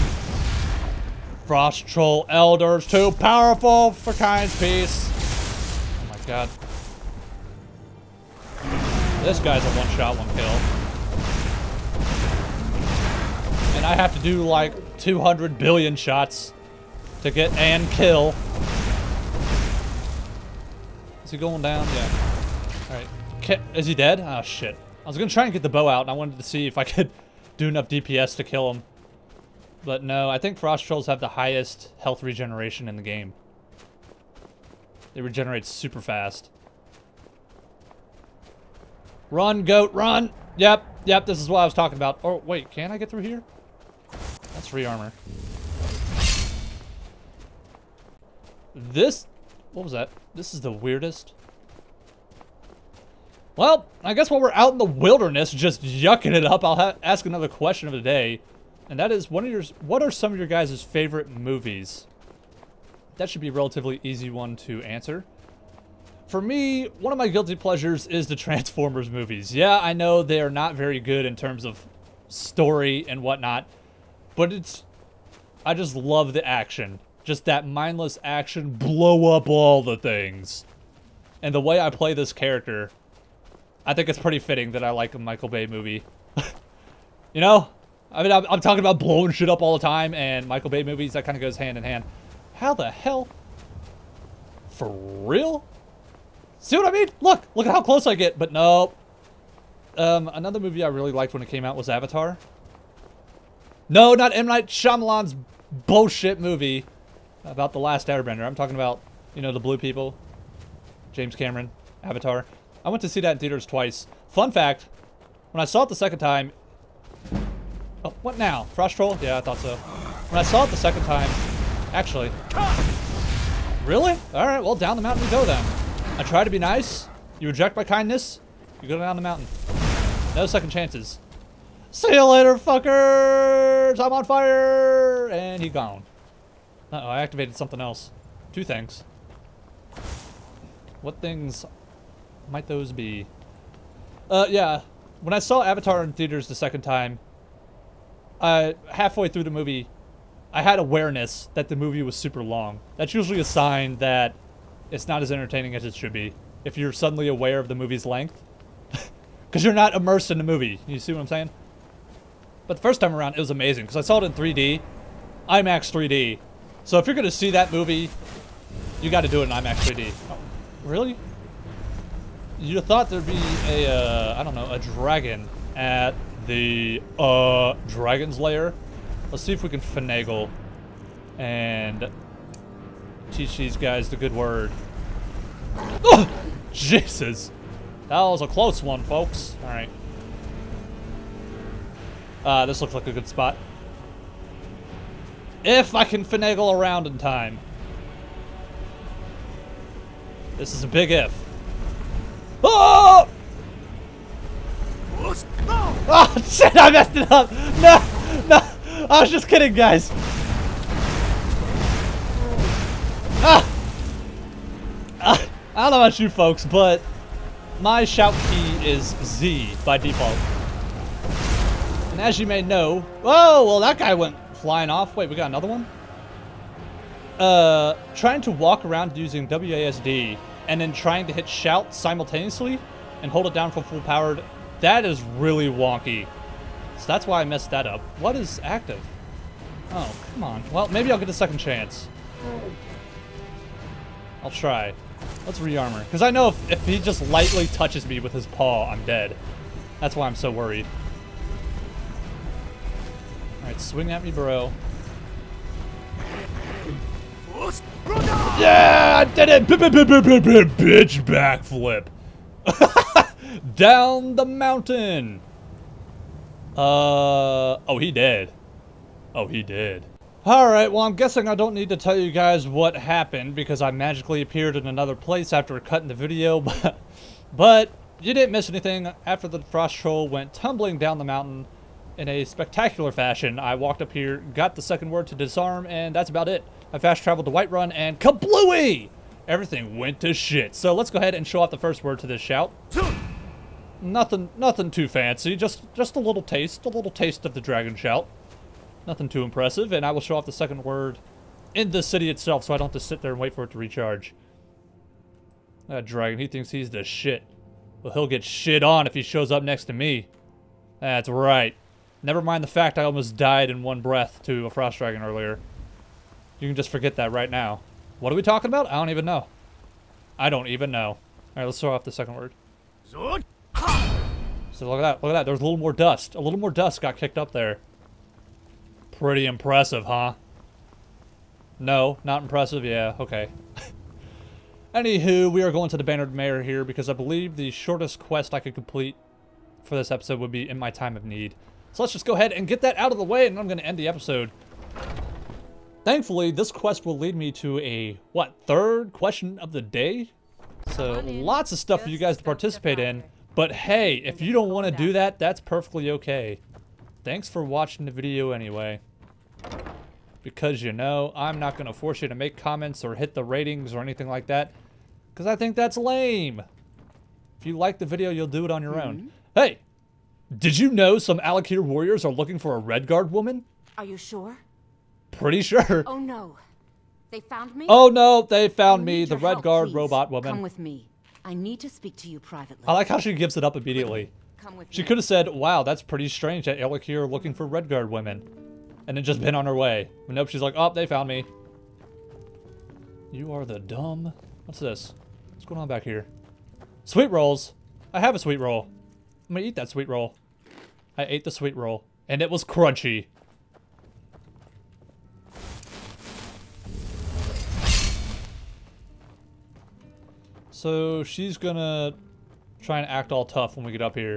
Frost Troll Elders, too powerful for Kind's Peace. Oh my god. This guy's a one-shot, one kill. And I have to do like two hundred billion shots to get and kill. Is he going down? Yeah. Alright. Is he dead? Oh shit. I was gonna try and get the bow out and I wanted to see if I could do enough D P S to kill him. But no, I think Frost Trolls have the highest health regeneration in the game. They regenerate super fast. Run, goat, run! Yep, yep, this is what I was talking about. Oh, wait, can I get through here? That's free armor. This... What was that? This is the weirdest. Well, I guess while we're out in the wilderness just yucking it up, I'll ha ask another question of the day. And that is, what are, your, what are some of your guys' favorite movies? That should be a relatively easy one to answer. For me, one of my guilty pleasures is the Transformers movies. Yeah, I know they are not very good in terms of story and whatnot. But it's... I just love the action. Just that mindless action, blow up all the things. And the way I play this character, I think it's pretty fitting that I like a Michael Bay movie. You know? I mean, I'm, I'm talking about blowing shit up all the time, and Michael Bay movies, that kind of goes hand in hand. How the hell? For real? See what I mean? Look! Look at how close I get, but no. Um, another movie I really liked when it came out was Avatar. No, not M. Night Shyamalan's bullshit movie about the last Airbender. I'm talking about, you know, the blue people. James Cameron. Avatar. I went to see that in theaters twice. Fun fact, when I saw it the second time... Oh, what now? Frost Troll? Yeah, I thought so. When I saw it the second time... Actually... Really? Alright, well, down the mountain we go then. I try to be nice. You reject my kindness. You go down the mountain. No second chances. See you later, fuckers! I'm on fire! And he gone. Uh-oh, I activated something else. Two things. What things might those be? Uh, yeah. When I saw Avatar in theaters the second time, uh, halfway through the movie, I had awareness that the movie was super long. That's usually a sign that it's not as entertaining as it should be. If you're suddenly aware of the movie's length. Because you're not immersed in the movie. You see what I'm saying? But the first time around, it was amazing. Because I saw it in three D. IMAX three D. So if you're going to see that movie, you got to do it in IMAX three D. Oh, really? You thought there'd be a, uh, I don't know, a dragon at the, uh, Dragon's Lair? Let's see if we can finagle and teach these guys the good word. Oh, Jesus. That was a close one, folks. Alright. Uh, this looks like a good spot. If I can finagle around in time. This is a big if. Oh! Oh, shit, I messed it up. No, no, I was just kidding, guys. Ah. Ah. I don't know about you folks, but my shout key is Z by default. And as you may know, whoa, well that guy went flying off. Wait, we got another one? Uh, trying to walk around using W A S D and then trying to hit shout simultaneously and hold it down for full powered, that is really wonky. So that's why I messed that up. What is active? Oh, come on. Well, maybe I'll get a second chance. I'll try. Let's rearmor. Because I know if, if he just lightly touches me with his paw, I'm dead. That's why I'm so worried. Alright, swing at me, bro. Yeah, I did it! Bitch backflip. Down the mountain. Uh, oh, he did. Oh, he did. Alright, well, I'm guessing I don't need to tell you guys what happened because I magically appeared in another place after cutting the video, but, but you didn't miss anything. After the frost troll went tumbling down the mountain in a spectacular fashion, I walked up here, got the second word to disarm, and that's about it. I fast traveled to Whiterun, and kablooey! Everything went to shit. So let's go ahead and show off the first word to this shout. Nothing, nothing too fancy. Just, just a little taste, a little taste of the dragon shout. Nothing too impressive, and I will show off the second word in the city itself, so I don't have to sit there and wait for it to recharge. That dragon, he thinks he's the shit. Well, he'll get shit on if he shows up next to me. That's right. Never mind the fact I almost died in one breath to a frost dragon earlier. You can just forget that right now. What are we talking about? I don't even know. I don't even know. Alright, let's throw off the second word. So look at that, look at that. There's a little more dust. A little more dust got kicked up there. Pretty impressive, huh? No, not impressive? Yeah, okay. Anywho, we are going to the Bannered Mare here because I believe the shortest quest I could complete for this episode would be in my time of need. So let's just go ahead and get that out of the way, and I'm going to end the episode. Thankfully, this quest will lead me to a, what, third question of the day? So, lots of stuff for you guys to participate in. But hey, if you don't want to do that, that's perfectly okay. Thanks for watching the video anyway. Because, you know, I'm not going to force you to make comments or hit the ratings or anything like that. Because I think that's lame. If you like the video, you'll do it on your mm-hmm. own. Hey! Did you know some Alik'r warriors are looking for a Redguard woman? Are you sure? Pretty sure. Oh no. They found me? Oh no, they found me, the Redguard robot woman. Come with me. I need to speak to you privately. I like how she gives it up immediately. Come with she me. could have said, wow, that's pretty strange that Alik'r are looking for Redguard women. And then just been on her way. But nope, she's like, oh, they found me. You are the dumb... What's this? What's going on back here? Sweet rolls. I have a sweet roll. I'm gonna eat that sweet roll. I ate the sweet roll. And it was crunchy. So she's gonna try and act all tough when we get up here.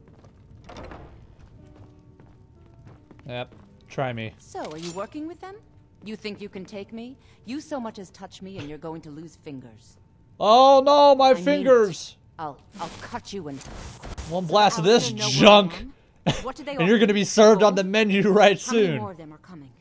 Yep, try me. So, are you working with them? You think you can take me? You so much as touch me and you're going to lose fingers. Oh no, my I fingers! I'll I'll cut you in. One blast of this junk, what do they and you're gonna be served on the menu right How soon. many more of them are coming?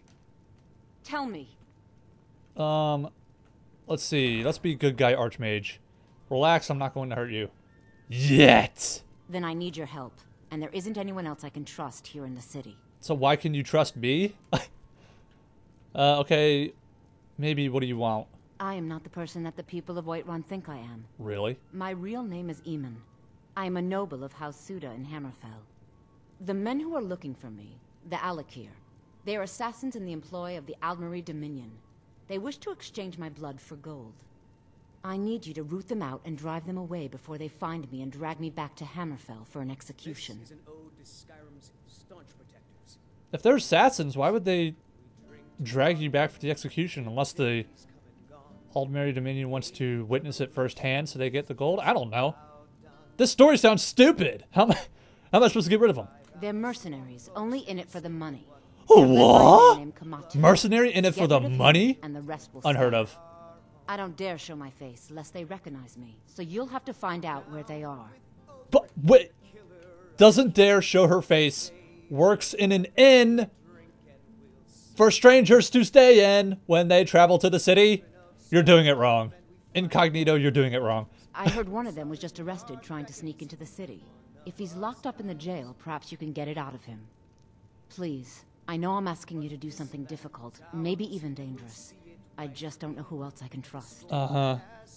Tell me. Um, let's see. Let's be good guy Archmage. Relax, I'm not going to hurt you. Yet! Then I need your help, and there isn't anyone else I can trust here in the city. So why can you trust me? uh, okay, maybe what do you want? I am not the person that the people of Whiterun think I am. Really? My real name is Eamon. I am a noble of House Suda in Hammerfell. The men who are looking for me, the Alakir, they are assassins in the employ of the Aldmeri Dominion. They wish to exchange my blood for gold. I need you to root them out and drive them away before they find me and drag me back to Hammerfell for an execution. This is an ode to Skyrim's staunch protectors. If they're assassins, why would they drag you back for the execution unless the Aldmeri Dominion wants to witness it firsthand so they get the gold? I don't know. This story sounds stupid. How am I, how am I supposed to get rid of them? They're mercenaries, only in it for the money. What? Mercenary in it for the money? And the rest will Unheard stay. of. I don't dare show my face lest they recognize me, so you'll have to find out where they are. But wait, doesn't dare show her face, works in an inn for strangers to stay in when they travel to the city? You're doing it wrong. Incognito, you're doing it wrong. I heard one of them was just arrested trying to sneak into the city. If he's locked up in the jail, perhaps you can get it out of him. Please, I know I'm asking you to do something difficult, maybe even dangerous. I just don't know who else I can trust. Uh-huh.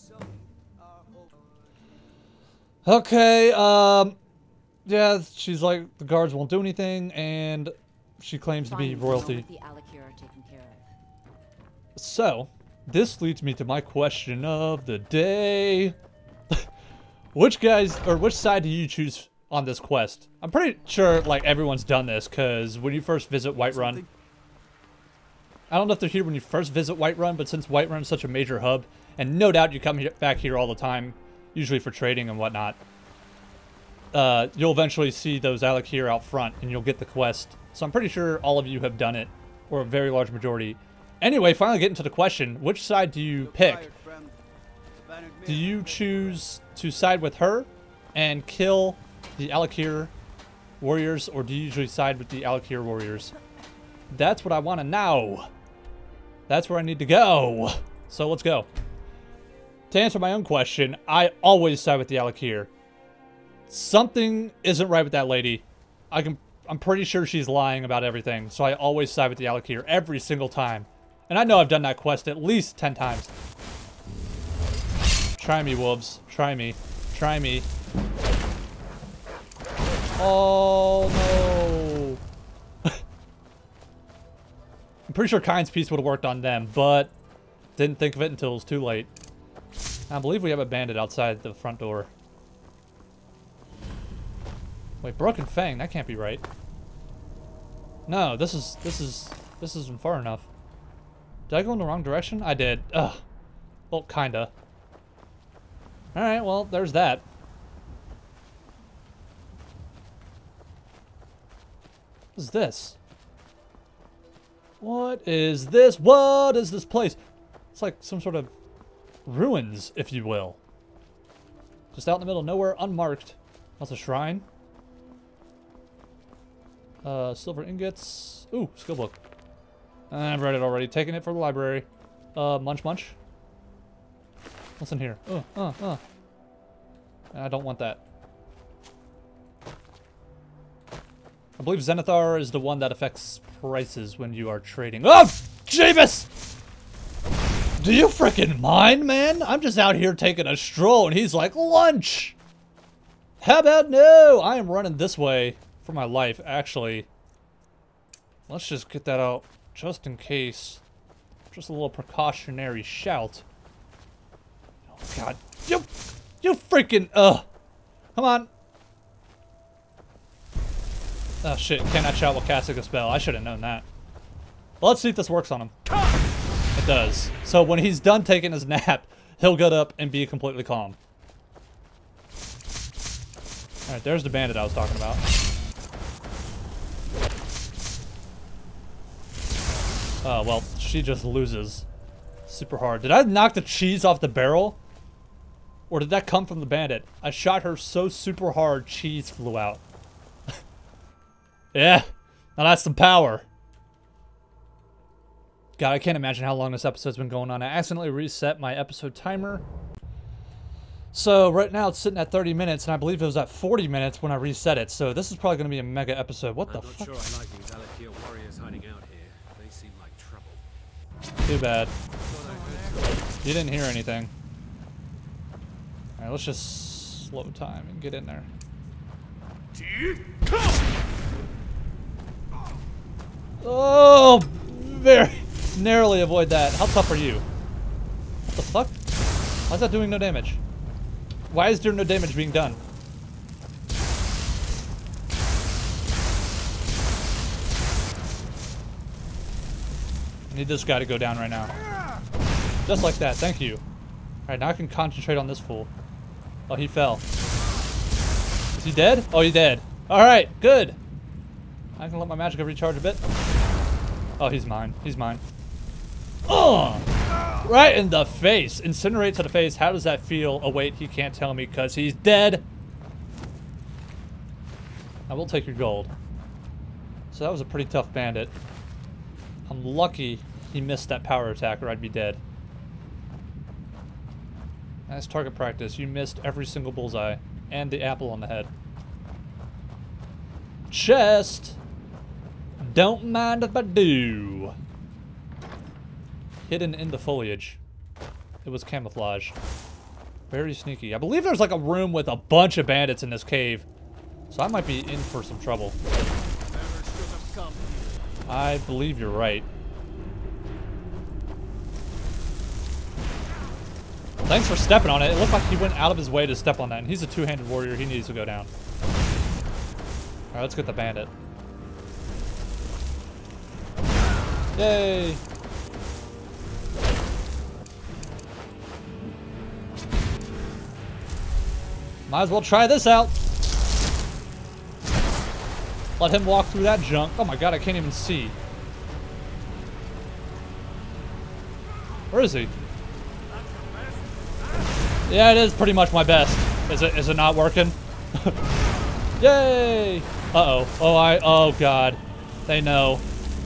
Okay, um... yeah, she's like, the guards won't do anything, and she claims to be Fine, royalty. the Alakir are taken care of. So, this leads me to my question of the day. Which guys, or which side do you choose on this quest? I'm pretty sure, like, everyone's done this, because when you first visit Whiterun... I don't know if they're here when you first visit Whiterun, but since Whiterun is such a major hub, and no doubt you come here, back here all the time, usually for trading and whatnot, uh, you'll eventually see those Alakir out front, and you'll get the quest. So I'm pretty sure all of you have done it, or a very large majority. Anyway, finally getting to the question, which side do you pick? Do you choose to side with her and kill the Alakir warriors, or do you usually side with the Alakir warriors? That's what I want to know. That's where I need to go. So let's go. To answer my own question, I always side with the Alakir. Something isn't right with that lady. I can, I'm pretty sure she's lying about everything, so I always side with the Alakir every single time. And I know I've done that quest at least ten times. Try me, wolves. Try me. Try me. Oh, no. I'm pretty sure Kyne's piece would have worked on them, but didn't think of it until it was too late. I believe we have a bandit outside the front door. Wait, Broken Fang? That can't be right. No, this is, this is, this isn't far enough. Did I go in the wrong direction? I did. Ugh. Well, kinda. Alright, well, there's that. What is this? What is this? What is this place? It's like some sort of ruins, if you will. Just out in the middle of nowhere, unmarked. That's a shrine. Uh, silver ingots. Ooh, skill book. I've read it already. Taking it for the library. Uh, munch munch. What's in here? Uh, uh, uh. I don't want that. I believe Zenithar is the one that affects prices when you are trading. Oh, Jeebus! Do you freaking mind, man? I'm just out here taking a stroll, and he's like, lunch! How about no? I am running this way for my life, actually. Let's just get that out, just in case. Just a little precautionary shout. Oh, God. You, you freaking, ugh. Come on. Oh, shit. Cannot shout while casting a spell. I should have known that. Well, let's see if this works on him. It does. So when he's done taking his nap, he'll get up and be completely calm. Alright, there's the bandit I was talking about. Oh, well, she just loses super hard. Did I knock the cheese off the barrel? Or did that come from the bandit? I shot her so super hard, cheese flew out. Yeah, now that's some power. God, I can't imagine how long this episode's been going on. I accidentally reset my episode timer. So right now it's sitting at thirty minutes, and I believe it was at forty minutes when I reset it. So this is probably going to be a mega episode. What I'm the not fuck? sure I like these Alakir warriors hiding out here. They seem like trouble. Too bad. Thought I heard You didn't hear anything. All right, let's just slow time and get in there. Oh, very narrowly avoid that. How tough are you? What the fuck? Why is that doing no damage? Why is there no damage being done? I need this guy to go down right now. Just like that, thank you. Alright, now I can concentrate on this fool. Oh, he fell. Is he dead? Oh, he's dead. Alright, good. I can let my magic recharge a bit. Oh, he's mine. He's mine. Oh! Right in the face. Incinerate to the face. How does that feel? Oh, wait, he can't tell me because he's dead. I will take your gold. So that was a pretty tough bandit. I'm lucky he missed that power attack or I'd be dead. Nice target practice. You missed every single bullseye. And the apple on the head. Chest! Don't mind if I do. Hidden in the foliage. It was camouflage. Very sneaky. I believe there's like a room with a bunch of bandits in this cave. So I might be in for some trouble. I believe you're right. Thanks for stepping on it. It looked like he went out of his way to step on that. And he's a two-handed warrior. He needs to go down. Alright, let's get the bandit. Yay! Might as well try this out. Let him walk through that junk. Oh my god, I can't even see. Where is he? Yeah, it is pretty much my best. Is it? Is it not working? Yay! Uh-oh. Oh, I... Oh, God. They know.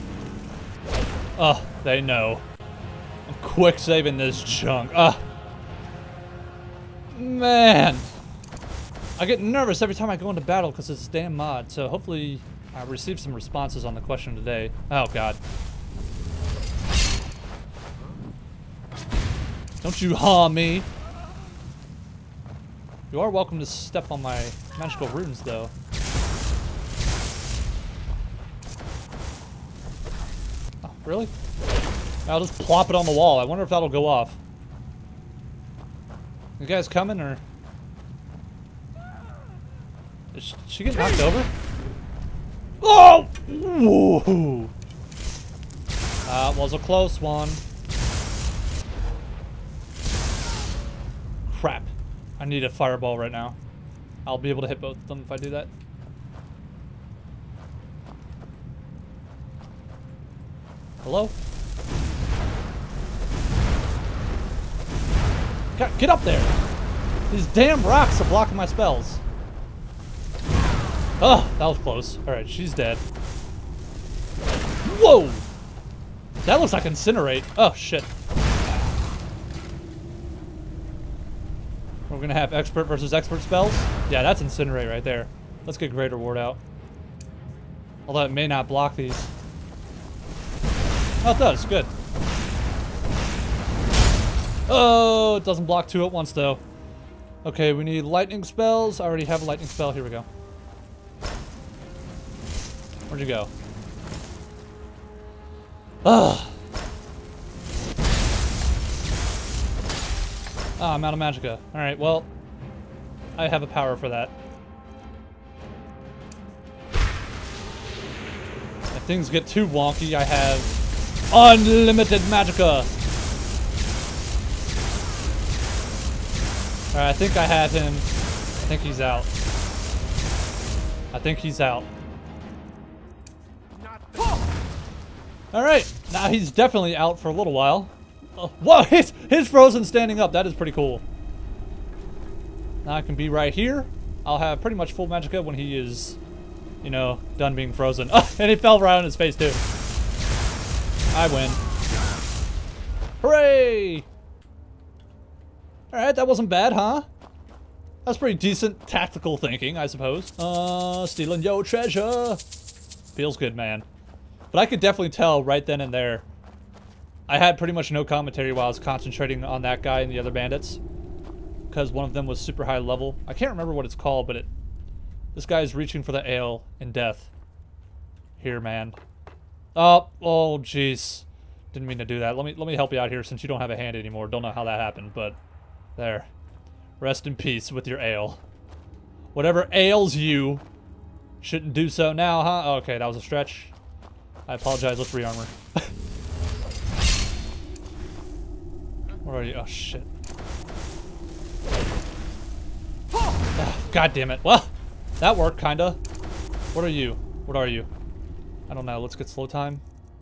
Oh, they know. I'm quick saving this junk. Ah. Man. I get nervous every time I go into battle because it's a damn mod. So hopefully I receive some responses on the question today. Oh, God. Don't you harm me. You are welcome to step on my magical runes, though. Oh, really? I'll just plop it on the wall. I wonder if that'll go off. You guys coming, or... Did she get knocked over? Oh! Whoa! That was a close one. Crap. I need a fireball right now. I'll be able to hit both of them if I do that. Hello? God, get up there! These damn rocks are blocking my spells. Oh, that was close. Alright, she's dead. Whoa! That looks like Incinerate. Oh, shit. We're gonna have expert versus expert spells. Yeah, that's Incinerate right there. Let's get Greater Ward out. Although it may not block these. Oh, it does. Good. Oh, it doesn't block two at once, though. Okay, we need lightning spells. I already have a lightning spell. Here we go. Where'd you go? Ugh. Ah, I'm out of magicka. Alright, well, I have a power for that. If things get too wonky, I have unlimited magicka. Alright, I think I have him. I think he's out. I think he's out. Alright, now he's definitely out for a little while. Oh, whoa, he's, he's frozen standing up. That is pretty cool. Now I can be right here. I'll have pretty much full magicka when he is, you know, done being frozen. Oh, and he fell right on his face, too. I win. Hooray! Alright, that wasn't bad, huh? That's pretty decent tactical thinking, I suppose. Uh, stealing your treasure. Feels good, man. But I could definitely tell right then and there. I had pretty much no commentary while I was concentrating on that guy and the other bandits. Because one of them was super high level. I can't remember what it's called, but it... This guy is reaching for the ale in death. Here, man. Oh, oh, jeez. Didn't mean to do that. Let me let me help you out here since you don't have a hand anymore. Don't know how that happened, but... There. Rest in peace with your ale. Whatever ails you shouldn't do so now, huh? Okay, that was a stretch. I apologize. Let's rearmor. Where are you? Oh, shit. Oh, God damn it. Well, that worked, kinda. What are you? What are you? I don't know. Let's get slow time.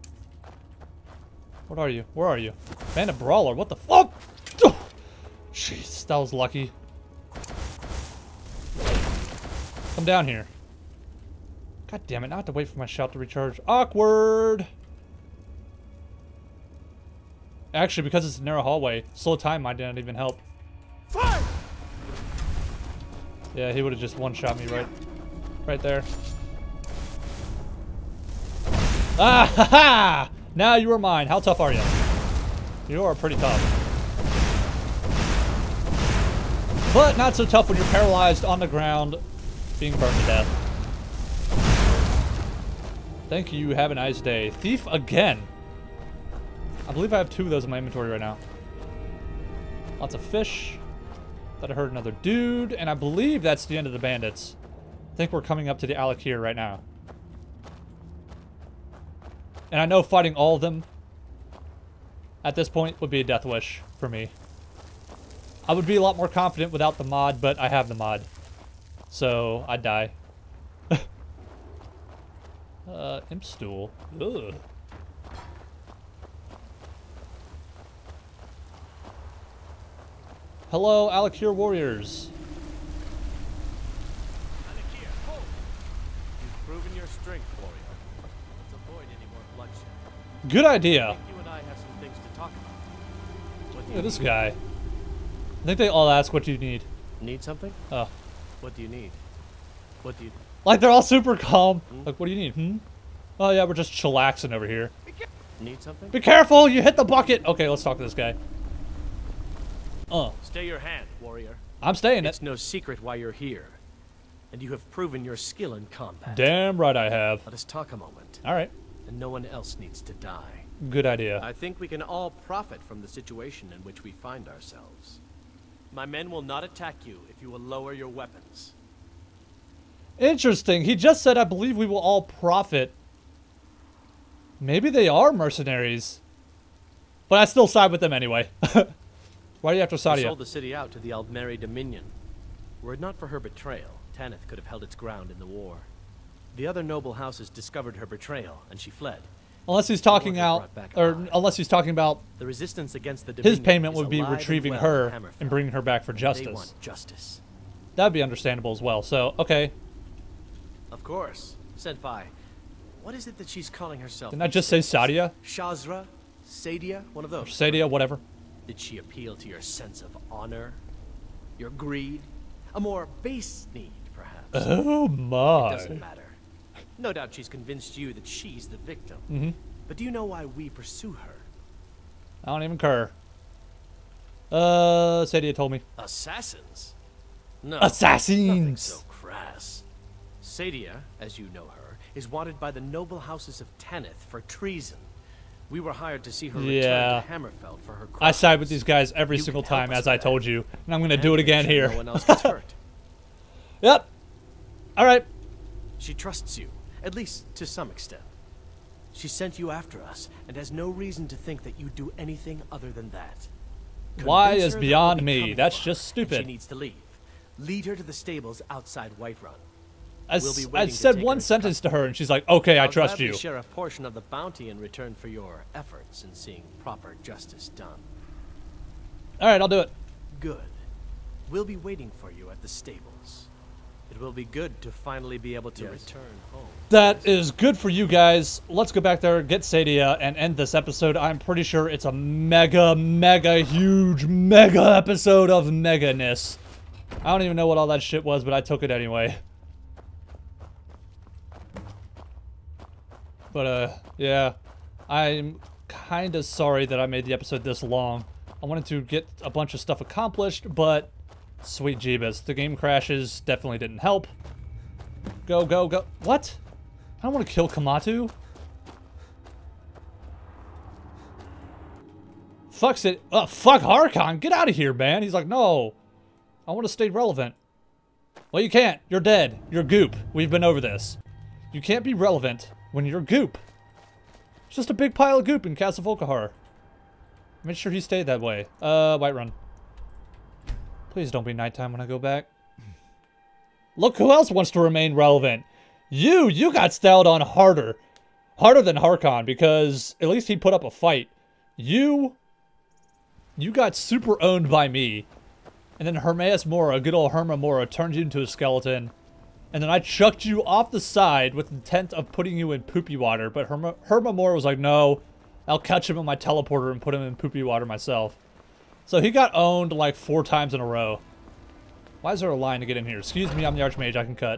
What are you? Where are you? Bandit Brawler. What the fuck? Jeez, that was lucky. Come down here. God damn it, now I have to wait for my shout to recharge. Awkward! Actually, because it's a narrow hallway, slow time might not even help. Fire! Yeah, he would have just one-shot me right, right there. Ah ha ha! Now you are mine. How tough are you? You are pretty tough. But not so tough when you're paralyzed on the ground, being burned to death. Thank you. Have a nice day. Thief again. I believe I have two of those in my inventory right now. Lots of fish. Thought I heard another dude, and I believe that's the end of the bandits. I think we're coming up to the Alakir right now. And I know fighting all of them at this point would be a death wish for me. I would be a lot more confident without the mod, but I have the mod. So, I'd die. uh, imp stool. Ugh. Hello, Alakir warriors. Alakir, hold! You've proven your strength, warrior. Let's avoid any more bloodshed. Good I idea. think you and I have some things to talk about. What do Look you at this need? guy. I think they all ask what you need. Need something? Oh. What do you need? What do you... Like, they're all super calm. Hmm? Like, what do you need? Hmm? Oh, yeah, we're just chillaxing over here. Need something? Be careful! You hit the bucket! Okay, let's talk to this guy. Uh, Stay your hand, warrior. I'm staying It's it. no secret why you're here. And you have proven your skill in combat. Damn right I have. Let us talk a moment. Alright. And no one else needs to die. Good idea. I think we can all profit from the situation in which we find ourselves. My men will not attack you if you will lower your weapons. Interesting. He just said, I believe we will all profit. Maybe they are mercenaries. But I still side with them anyway. Why are you after We Sadia? sold the city out to the Aldmeri Dominion. Were it not for her betrayal, Tanith could have held its ground in the war. The other noble houses discovered her betrayal, and she fled. Unless he's talking Morgan out, brought back or alive. unless he's talking about The resistance against the his Dominion payment is would be alive and retrieving well her in Hammerfell. and bringing her back for They justice. want justice. That'd be understandable as well. So, okay. Of course. Senpai, what is it that she's calling herself? Didn't I just say Sadia? Shazra? Sadia? One of Or those. Sadia, whatever. Did she appeal to your sense of honor? Your greed? A more base need, perhaps? Oh It my. doesn't matter. No doubt she's convinced you that she's the victim. Mm-hmm. But do you know why we pursue her? I don't even care. Uh, Sadia told me. Assassins? No. Assassins! Nothing so crass. Sadia, as you know her, is wanted by the noble houses of Tanith for treason. We were hired to see her Yeah. return to Hammerfell for her crimes. I side with these guys every You single can help time, us as I with told that. you. And I'm gonna And do it make again sure here. No one else gets hurt. Yep. Alright. She trusts you, at least to some extent. She sent you after us, and has no reason to think that you do anything other than that. Why Convince is her that beyond we'll be me. coming That's for her, just and stupid. She needs to leave. Lead her to the stables outside Whiterun. I, We'll be s- I waiting to said take one her to sentence to her, and she's like, okay, I I'll trust gladly you. share a portion of the bounty in return for your efforts in seeing proper justice done. Alright, I'll do it. Good. We'll be waiting for you at the stables. It will be good to finally be able to return home. That is good for you guys. Let's go back there, get Sadia, and end this episode. I'm pretty sure it's a mega, mega huge, mega episode of meganess. I don't even know what all that shit was, but I took it anyway. But, uh, yeah. I'm kind of sorry that I made the episode this long. I wanted to get a bunch of stuff accomplished, but sweet Jeebus. The game crashes definitely didn't help. Go, go, go. What? I don't want to kill Kamatu. Fuck's it. Uh, fuck Harkon. Get out of here, man. He's like, no. I want to stay relevant. Well, you can't. You're dead. You're goop. We've been over this. You can't be relevant when you're goop. It's just a big pile of goop in Castle Volkihar. Make sure he stayed that way. Uh, Whiterun. Please don't be nighttime when I go back. Look who else wants to remain relevant. You, you got styled on harder. Harder than Harkon, because at least he put up a fight. You, you got super owned by me. And then Hermaeus Mora, good old Herma Mora, turned you into a skeleton. And then I chucked you off the side with the intent of putting you in poopy water. But Herma, Herma Mora was like, no, I'll catch him in my teleporter and put him in poopy water myself. So he got owned like four times in a row. Why is there a line to get in here? Excuse me, I'm the Archmage, I can cut.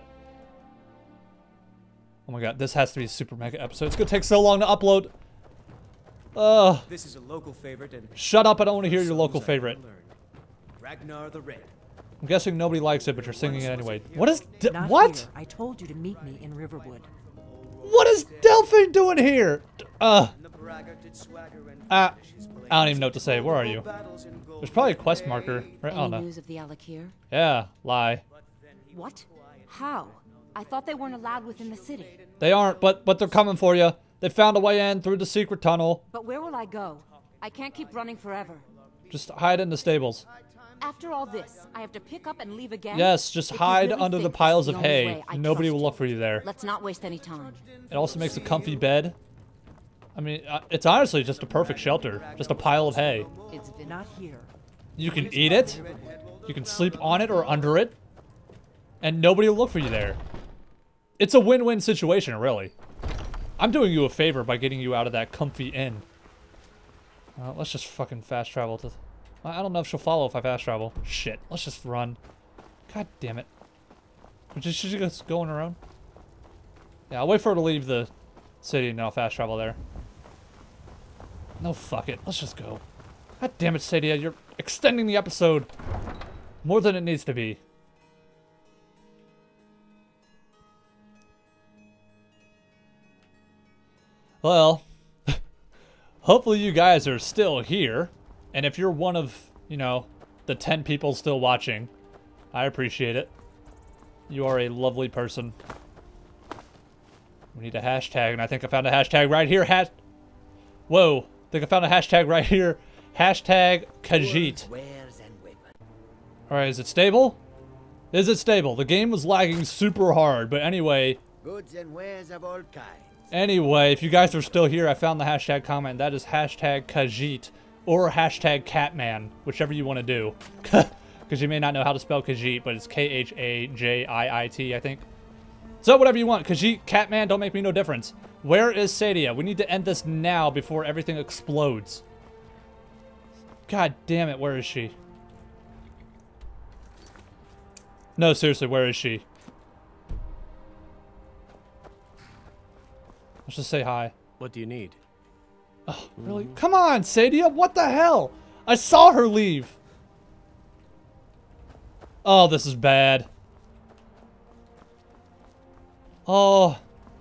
Oh my god, this has to be a super mega episode. It's gonna take so long to upload. Ugh. This is a local favorite and Shut up, I don't want to hear your local favorite. Ragnar the Red. I'm guessing nobody likes it, but you're singing it anyway. What is... D Not what? Here. I told you to meet me in Riverwood. What is Delphine doing here? Uh... Uh, I don't even know what to say. Where are you? There's probably a quest marker, right? Any Oh no. news of the Alakir? Yeah, lie. What? How? I thought they weren't allowed within the city. They aren't, but but they're coming for you. They found a way in through the secret tunnel. But where will I go? I can't keep running forever. Just hide in the stables. After all this, I have to pick up and leave again? Yes, just If you hide really under the think this piles is of the only hay. way, I Nobody trust will you. look for you there. Let's not waste any time. It also makes a comfy bed. I mean, uh, it's honestly just a perfect shelter. Just a pile of hay. It's been Not here. You can eat it. You can sleep on it or under it. And nobody will look for you there. It's a win-win situation, really. I'm doing you a favor by getting you out of that comfy inn. Uh, let's just fucking fast travel to... I don't know if she'll follow if I fast travel. Shit. Let's just run. God damn it. Should she just go on her own? Yeah, I'll wait for her to leave the city and then I'll fast travel there. No, fuck it. Let's just go. God damn it, Sadia. You're extending the episode more than it needs to be. Well, hopefully you guys are still here. And if you're one of, you know, the ten people still watching, I appreciate it. You are a lovely person. We need a hashtag, and I think I found a hashtag right here. Hash Whoa. I think I found a hashtag right here. Hashtag Khajiit. Alright, is it stable? Is it stable? The game was lagging super hard, but anyway. Goods and wares of all kinds. Anyway, if you guys are still here, I found the hashtag comment. That is hashtag Khajiit or hashtag Catman, whichever you want to do. Because you may not know how to spell Khajiit, but it's K H A J I I T, I think. So whatever you want. Khajiit, Catman, don't make me no difference. Where is Sadia? We need to end this now before everything explodes. God damn it, where is she? No, seriously, where is she? Let's just say hi. What do you need? Oh, really? Come on, Sadia, what the hell? I saw her leave. Oh, this is bad. Oh.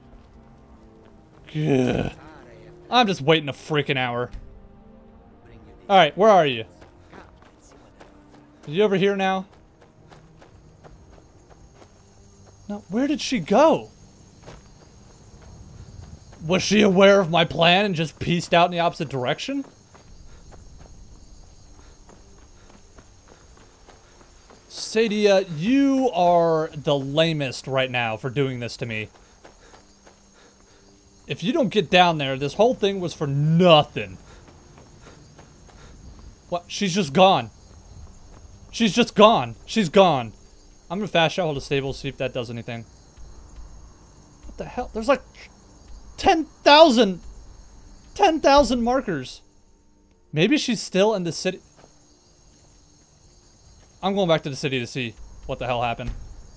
Good. I'm just waiting a freaking hour. Alright, where are you? Are you over here now? No, where did she go? Was she aware of my plan and just pieced out in the opposite direction? Sadia, you are the lamest right now for doing this to me. If you don't get down there, this whole thing was for nothing. What? She's just gone. She's just gone. She's gone. I'm gonna fast travel to stables, see if that does anything. What the hell? There's like ten thousand! ten thousand markers. Maybe she's still in the city. I'm going back to the city to see what the hell happened.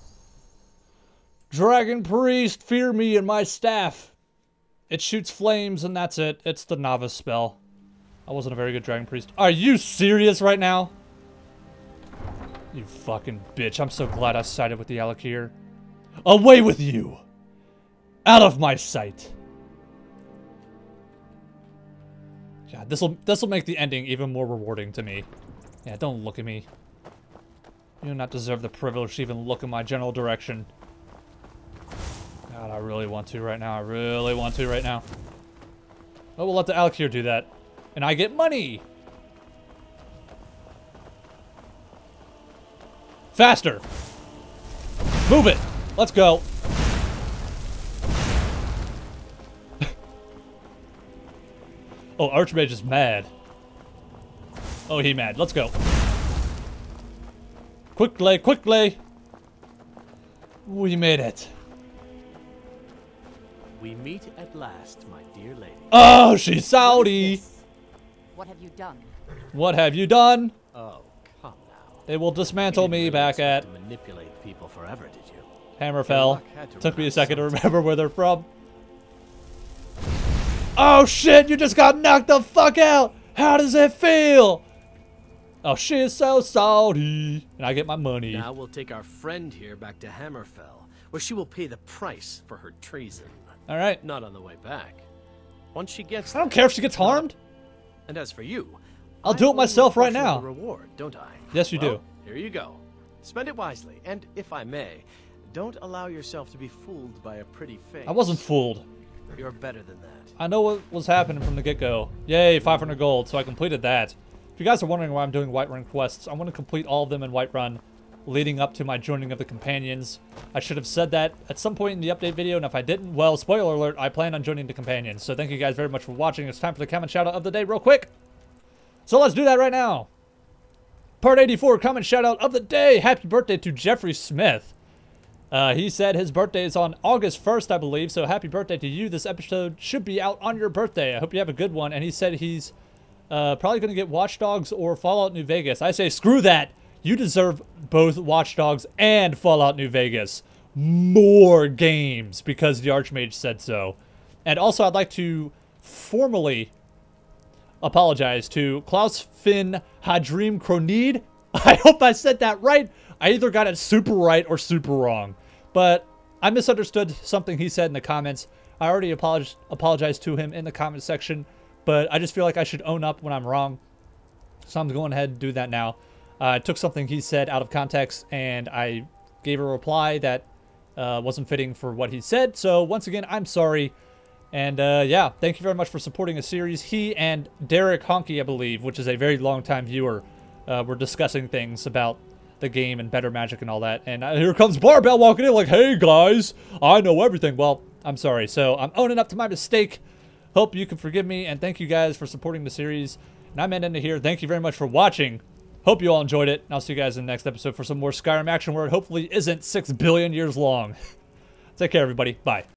Dragon Priest, fear me and my staff. It shoots flames and that's it. It's the novice spell. I wasn't a very good Dragon Priest. Are you serious right now? You fucking bitch. I'm so glad I sided with the Alakir. Away with you! Out of my sight! God, this'll this'll make the ending even more rewarding to me. Yeah, don't look at me. You do not deserve the privilege to even look in my general direction. God, I really want to right now. I really want to right now. Oh, we'll let the Alakir do that. And I get money! Faster! Move it! Let's go! Oh, Archmage is mad. Oh, he mad. Let's go. Quickly, quickly! We made it. We meet at last, my dear lady. Oh, she's Saudi! What have you done? What have you done? Oh, come now. They will dismantle You didn't me really back expect at to manipulate people forever, did you? Hammerfell. luck had to Took me a run second to sometimes. remember where they're from. Oh shit, you just got knocked the fuck out! How does it feel? Oh, she's so salty. And I get my money. Now we'll take our friend here back to Hammerfell, where she will pay the price for her treason. Alright. Not on the way back. Once she gets I don't there, care if she gets harmed. And as for you, I'll I do it own myself a right portion of now. the reward, don't I? Yes, you Well, do. Here you go. Spend it wisely, and if I may, don't allow yourself to be fooled by a pretty face. I wasn't fooled. You're better than that. I know what was happening from the get-go. Yay, five hundred gold, so I completed that. If you guys are wondering why I'm doing Whiterun quests, I want to complete all of them in Whiterun, leading up to my joining of the Companions. I should have said that at some point in the update video, and if I didn't, well, spoiler alert, I plan on joining the Companions. So thank you guys very much for watching. It's time for the comment shout-out of the day real quick. So let's do that right now. Part eighty-four, comment shout-out of the day. Happy birthday to Jeffrey Smith. Uh, he said his birthday is on August first, I believe, so happy birthday to you. This episode should be out on your birthday. I hope you have a good one. And he said he's uh, probably going to get Watch Dogs or Fallout New Vegas. I say screw that. You deserve both Watch Dogs and Fallout New Vegas. More games, because the Archmage said so. And also, I'd like to formally apologize to Klaus Finn Hadrim Kronid. I hope I said that right. I either got it super right or super wrong. But I misunderstood something he said in the comments. I already apologized apologized to him in the comment section, but I just feel like I should own up when I'm wrong. So I'm going ahead and do that now. Uh, I took something he said out of context, and I gave a reply that uh, wasn't fitting for what he said. So once again, I'm sorry. And uh, yeah, thank you very much for supporting the series. He and Derek Honky, I believe, which is a very long-time viewer, uh, were discussing things about the game and Better Magic and all that. And uh, here comes Barbell walking in like, hey guys, I know everything. Well, I'm sorry. So I'm owning up to my mistake. Hope you can forgive me, and thank you guys for supporting the series. And I'm ending it here. Thank you very much for watching. Hope you all enjoyed it. And I'll see you guys in the next episode for some more Skyrim action where it hopefully isn't six billion years long. Take care, everybody. Bye.